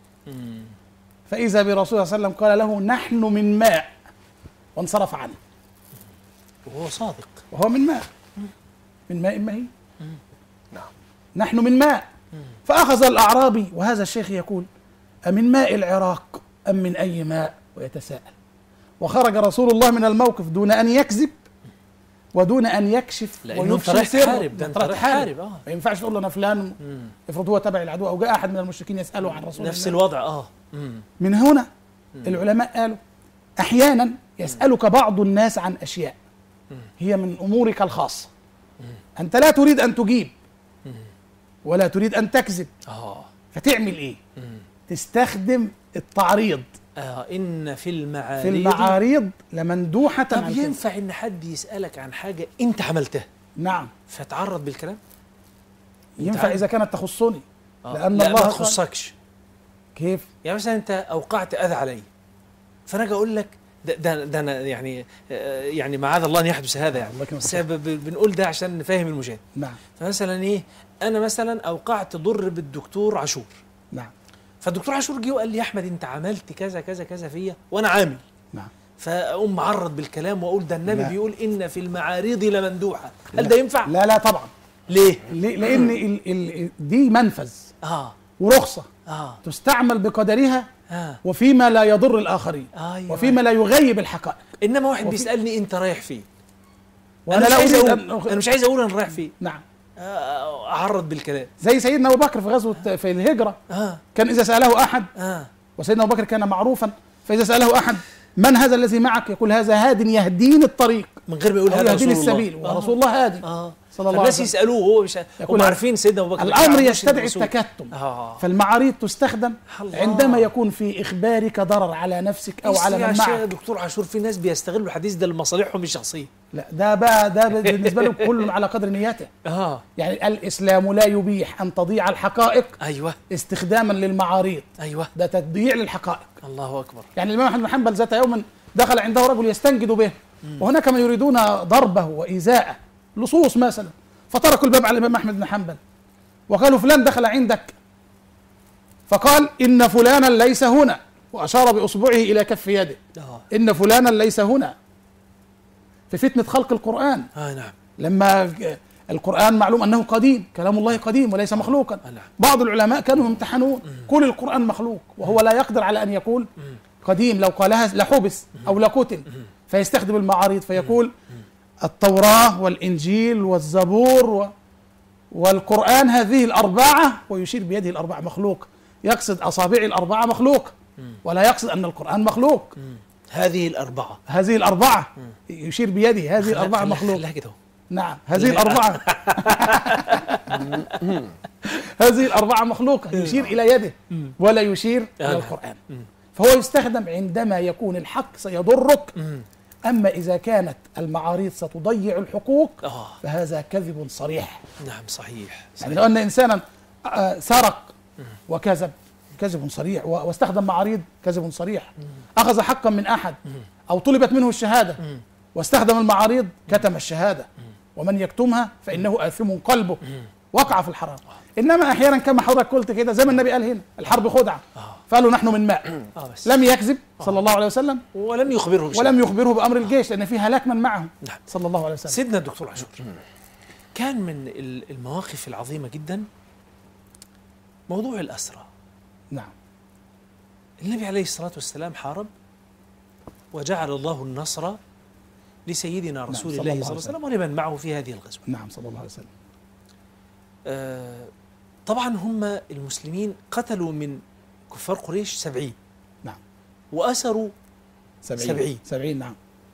فإذا برسول الله صلى الله عليه وسلم قال له: نحن من ماء، وانصرف عنه. وهو صادق، وهو من ماء، من ماء مهين. نعم. نحن من ماء. فأخذ الأعرابي وهذا الشيخ يقول: أمن ماء العراق أم من أي ماء؟ ويتساءل. وخرج رسول الله من الموقف دون أن يكذب ودون أن يكشف ويفشي سره. ده انت رايح تحارب. اه ما ينفعش تقول له أنا فلان، افرض هو تبع العدو أو جاء أحد من المشركين يسأله عن رسول الله. نفس الوضع. اه مم. من هنا العلماء قالوا: أحيانا يسألك بعض الناس عن أشياء هي من أمورك الخاصة، أنت لا تريد أن تجيب ولا تريد أن تكذب، اه فتعمل إيه؟ تستخدم التعريض. آه إن في المعاريض في المعاريض لمندوحة. طب ينفع إن حد يسألك عن حاجة أنت عملتها؟ نعم. فتعرض بالكلام؟ ينفع إذا كانت تخصني. آه. لأن لا الله ما تخصكش. كيف؟ يعني مثلا أنت أوقعت أذى علي، فأنا أجي أقول لك ده ده, ده أنا يعني آه يعني معاذ الله أن يحدث هذا، يعني بس بنقول ده عشان نفهم المشاهد. نعم. فمثلا إيه، أنا مثلا أوقعت ضر بالدكتور عاشور. نعم. فالدكتور عاشور جه وقال لي: يا احمد انت عملت كذا كذا كذا فيا وانا عامل. نعم. فاقوم معرض بالكلام واقول ده النبي لا. بيقول ان في المعاريض لمندوحه، هل ده ينفع؟ لا لا طبعا. ليه؟ ليه؟ لان ال ال دي منفذ اه ورخصه اه تستعمل بقدرها اه وفيما لا يضر الاخرين. أيوة. وفيما لا يغيب الحقائق. انما واحد وفي... بيسالني انت رايح فين؟ وانا لا اريد أقول أن... انا مش عايز اقول انا رايح فين. نعم. اعرض بالكلام زي سيدنا ابو بكر في غزوه في الهجره. اه كان اذا ساله احد اه وسيدنا ابو بكر كان معروفا، فاذا ساله احد: من هذا الذي معك؟ يقول: هذا هاد يهديني الطريق، من غير ما يقول هذا رسول الله، السبيل. ورسول الله هادي اه صلى الله عليه وسلم. الناس يسالوه وهو مش هم عارفين سيدنا ابو بكر. الامر يستدعي التكتم. آه. فالمعاريض تستخدم الله. عندما يكون في اخبارك ضرر على نفسك او على من معك. يا دكتور عاشور في ناس بيستغلوا الحديث ده لمصالحهم الشخصيه. لا ده بقى ده بالنسبه له كل على قدر نيته. اه يعني الاسلام لا يبيح ان تضيع الحقائق ايوه استخداما للمعاريض. ايوه ده تضييع للحقائق. الله اكبر. يعني الامام احمد بن حنبل ذات يوم دخل عنده رجل يستنجد به، وهناك من يريدون ضربه وايذاءه، لصوص مثلا، فتركوا الباب على الامام احمد بن حنبل وقالوا: فلان دخل عندك، فقال: ان فلانا ليس هنا، واشار باصبعه الى كف يده. آه. ان فلانا ليس هنا. في فتنه خلق القران. اه نعم. لما القرآن معلوم أنه قديم، كلام الله قديم وليس مخلوقا. بعض العلماء كانوا يمتحنون: كل القرآن مخلوق، وهو لا يقدر على أن يقول قديم، لو قالها لحبس أو لقتل. فيستخدم المعاريض فيقول: التوراة والإنجيل والزبور و والقرآن هذه الأربعة، ويشير بيده الأربعة مخلوق، يقصد أصابع الأربعة مخلوق، ولا يقصد أن القرآن مخلوق. هذه الأربعة هذه الأربعة يشير بيده هذه الأربعة مخلوق. نعم. هذه الأربعة هذه الأربعة مخلوقة، يشير إلى يده ولا يشير إلى القرآن. فهو يستخدم عندما يكون الحق سيضرك. أما إذا كانت المعاريض ستضيع الحقوق فهذا كذب صريح. نعم صحيح. يعني لو أن إنسانا سرق وكذب كذب صريح، واستخدم معاريض كذب صريح. أخذ حقا من أحد أو طلبت منه الشهادة واستخدم المعاريض كتم الشهادة، ومن يكتمها فإنه آثم قلبه، وقع في الحرام. إنما أحيانا كما حضرتك قلت كده، زي ما النبي قال هنا: الحرب خدعة، فقالوا نحن من ماء. لم يكذب صلى الله عليه وسلم، ولم يخبره ولم يخبره بأمر الجيش، لأن فيه هلاك من معه صلى الله عليه وسلم. سيدنا الدكتور عاشور، كان من المواقف العظيمة جدا موضوع الأسرى. نعم. النبي عليه الصلاة والسلام حارب، وجعل الله النصر لسيدنا رسول نعم الله صلى الله عليه وسلم ولمن معه في هذه الغزوة. نعم صلى الله عليه وسلم. آه طبعا هم المسلمين قتلوا من كفار قريش سبعين. نعم. وأسروا سبعين. سبعين. سبعين نعم.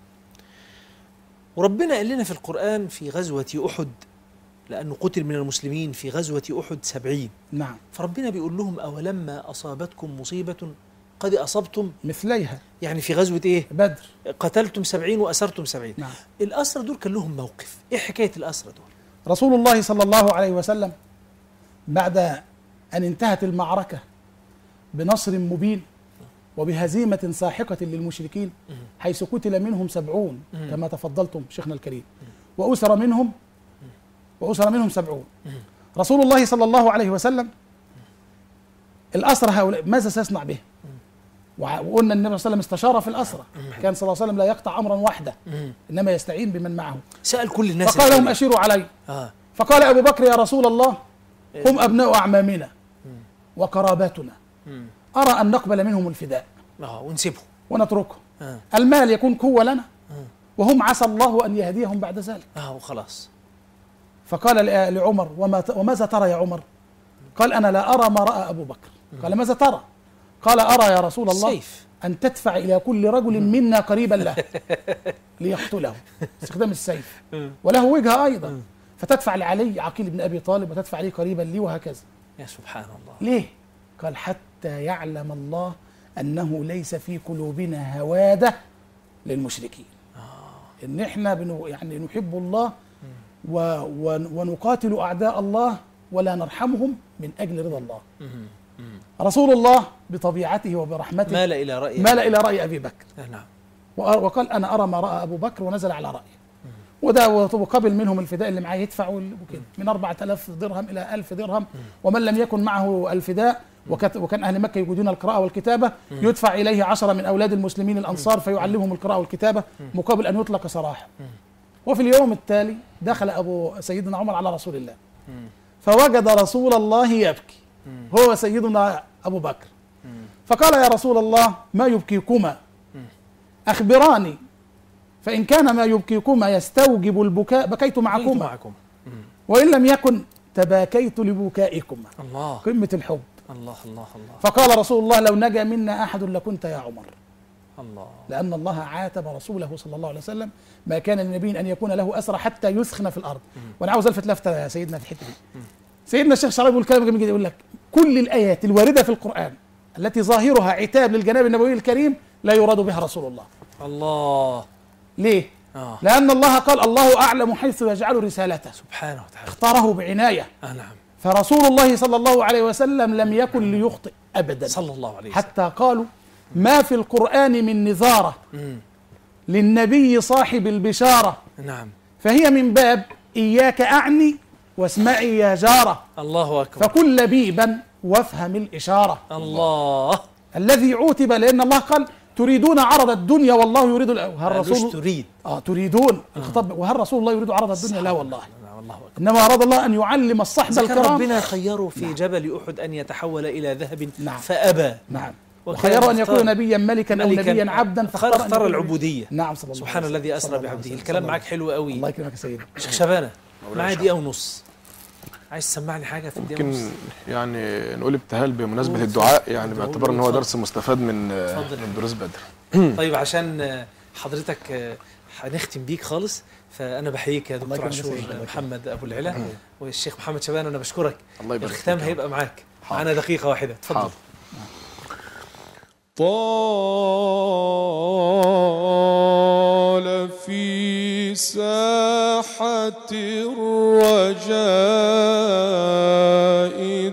وربنا قال لنا في القرآن في غزوة أحد، لأنه قتل من المسلمين في غزوة أحد سبعين. نعم. فربنا بيقول لهم: أولما أصابتكم مصيبة قد أصبتم مثليها يعني في غزوة إيه؟ بدر. قتلتم سبعين وأسرتم سبعين. نعم. الأسرى دول كان لهم موقف، إيه حكاية الأسرى دول؟ رسول الله صلى الله عليه وسلم بعد أن انتهت المعركة بنصر مبين وبهزيمة ساحقة للمشركين، حيث قتل منهم سبعون كما تفضلتم شيخنا الكريم، وأسر منهم وأسر منهم سبعون. رسول الله صلى الله عليه وسلم الأسرى هؤلاء ماذا سيصنع به؟ وقلنا النبي صلى الله عليه وسلم استشار في الأسرى، كان صلى الله عليه وسلم لا يقطع أمرا وحده إنما يستعين بمن معه. سأل كل الناس، فقال لهم أشيروا علي. آه. فقال أبو بكر يا رسول الله هم أبناء أعمامنا وقراباتنا، أرى أن نقبل منهم الفداء آه ونسيبهم ونتركه. آه. المال يكون قوة لنا وهم عسى الله أن يهديهم بعد ذلك. آه وخلاص. فقال لعمر وما وماذا ترى يا عمر؟ قال أنا لا أرى ما رأى أبو بكر. قال ماذا ترى؟ قال أرى يا رسول الله سيف. أن تدفع إلى كل رجل منا قريبا له ليقتله، استخدام السيف، وله وجهة أيضا، فتدفع لعلي عقيل بن أبي طالب وتدفع لي قريبا لي وهكذا. يا سبحان الله. ليه؟ قال حتى يعلم الله أنه ليس في قلوبنا هوادة للمشركين، آه. إن إحنا بنو يعني نحب الله و ونقاتل أعداء الله ولا نرحمهم من أجل رضا الله. رسول الله بطبيعته وبرحمته مال إلى رأي مال إلى رأي أبي بكر. نعم. وقال أنا أرى ما رأى أبو بكر ونزل على رأيه. وده وقبل منهم الفداء اللي معاه يدفع وكده من أربعة آلاف درهم إلى ألف درهم، ومن لم يكن معه الفداء وكان أهل مكة يجودون القراءة والكتابة يدفع إليه عشرة من أولاد المسلمين الأنصار فيعلمهم القراءة والكتابة مقابل أن يطلق سراحه. وفي اليوم التالي دخل أبو سيدنا عمر على رسول الله فوجد رسول الله يبكي هو سيدنا أبو بكر، فقال يا رسول الله ما يبكيكما؟ أخبراني، فإن كان ما يبكيكما يستوجب البكاء بكيت معكما، وإن لم يكن تباكيت لبكائكما. الله. قمة الحب. الله الله الله. فقال رسول الله لو نجا منا أحد لكنت يا عمر. الله. لأن الله عاتب رسوله صلى الله عليه وسلم ما كان للنبي أن يكون له أسرى حتى يثخن في الأرض. وأنا عاوز ألفت لفتة يا سيدنا في الحتة دي. سيدنا الشيخ شعراوي يقول كلام جميل جدا، يقول لك كل الآيات الواردة في القرآن التي ظاهرها عتاب للجناب النبوي الكريم لا يراد بها رسول الله. الله. ليه؟ آه. لأن الله قال الله أعلم حيث يجعل رسالته سبحانه وتعالى، اختاره بعناية. آه نعم. فرسول الله صلى الله عليه وسلم لم يكن ليخطئ أبدا صلى الله عليه وسلم، حتى قالوا ما في القرآن من نظارة مم. للنبي صاحب البشارة، نعم، فهي من باب إياك أعني واسمعي يا جارة، الله أكبر، فكن لبيبا وافهم الإشارة. الله. الذي عوتب لأن الله قال تريدون عرض الدنيا والله يريد الآخرة. هل رسول تريد اه تريدون الخطاب، وهل رسول الله يريد عرض الدنيا؟ لا والله، الله أكبر. إنما أراد الله أن يعلم الصحبة الكرام. ربنا خيره في نعم. جبل أحد أن يتحول إلى ذهب نعم. فأبى. نعم. وخيره أن يكون نبيا ملكا أو نبيا عبدا فاختار العبودية. نعم صلى الله سبحان الذي أسرى بعبده. الكلام معاك حلو قوي. الله يكرمك يا سيدي. شيخ شبانة معايا دقيقة ونص، عايز تسمعني حاجة في الدقيقة ونص؟ ممكن يعني نقول ابتهال بمناسبة الدعاء، يعني باعتبار ان هو درس مستفاد من من دروس بدر. طيب عشان حضرتك هنختم بيك خالص، فأنا بحييك يا دكتور عاشور محمد أبو العلا والشيخ محمد شبانة، أنا بشكرك. الله يبارك فيك. الختام هيبقى معاك، معانا دقيقة واحدة، اتفضل. طال في ساحة الرجاء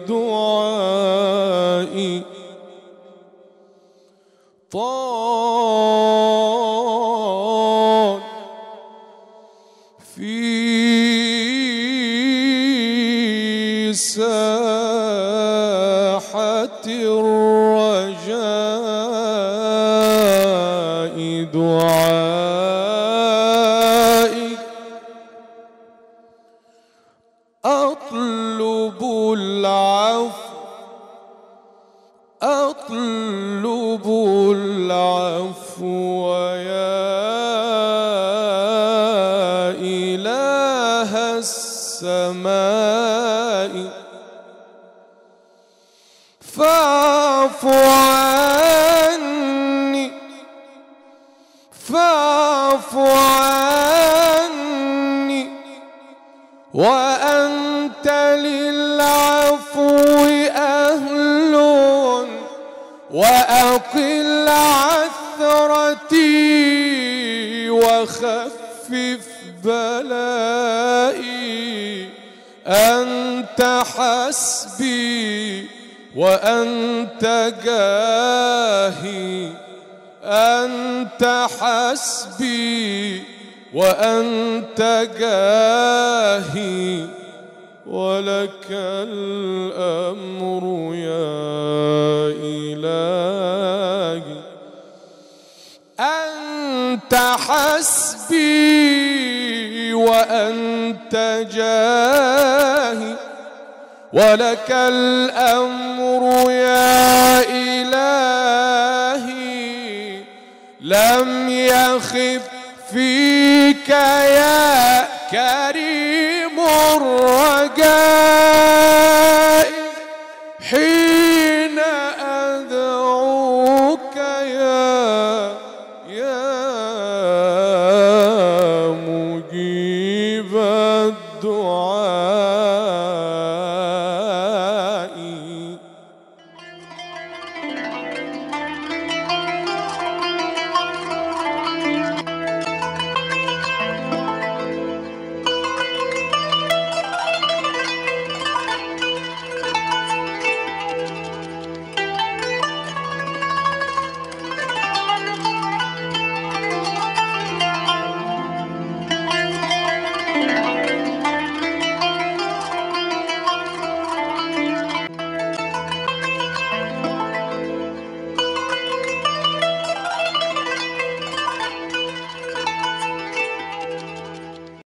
دعائي، طال في ساحة الرجاء دعائي، أطلب العفو أطلب العفو يا إله السماء، فاعف عني فاعف عني وأنت للعفو أهل وأقل عثرتي وخفف بلائي. أنت حسبي وأنت جاهي، أنت حسبي وأنت جاهي، ولك الأمر يا إلهي. أنت حسبي وأنت جاهي، ولك الأمر يا إلهي. لم يخف فيك يا كريم الرجاء حين أدعوك يا يا مجيب الدعاء.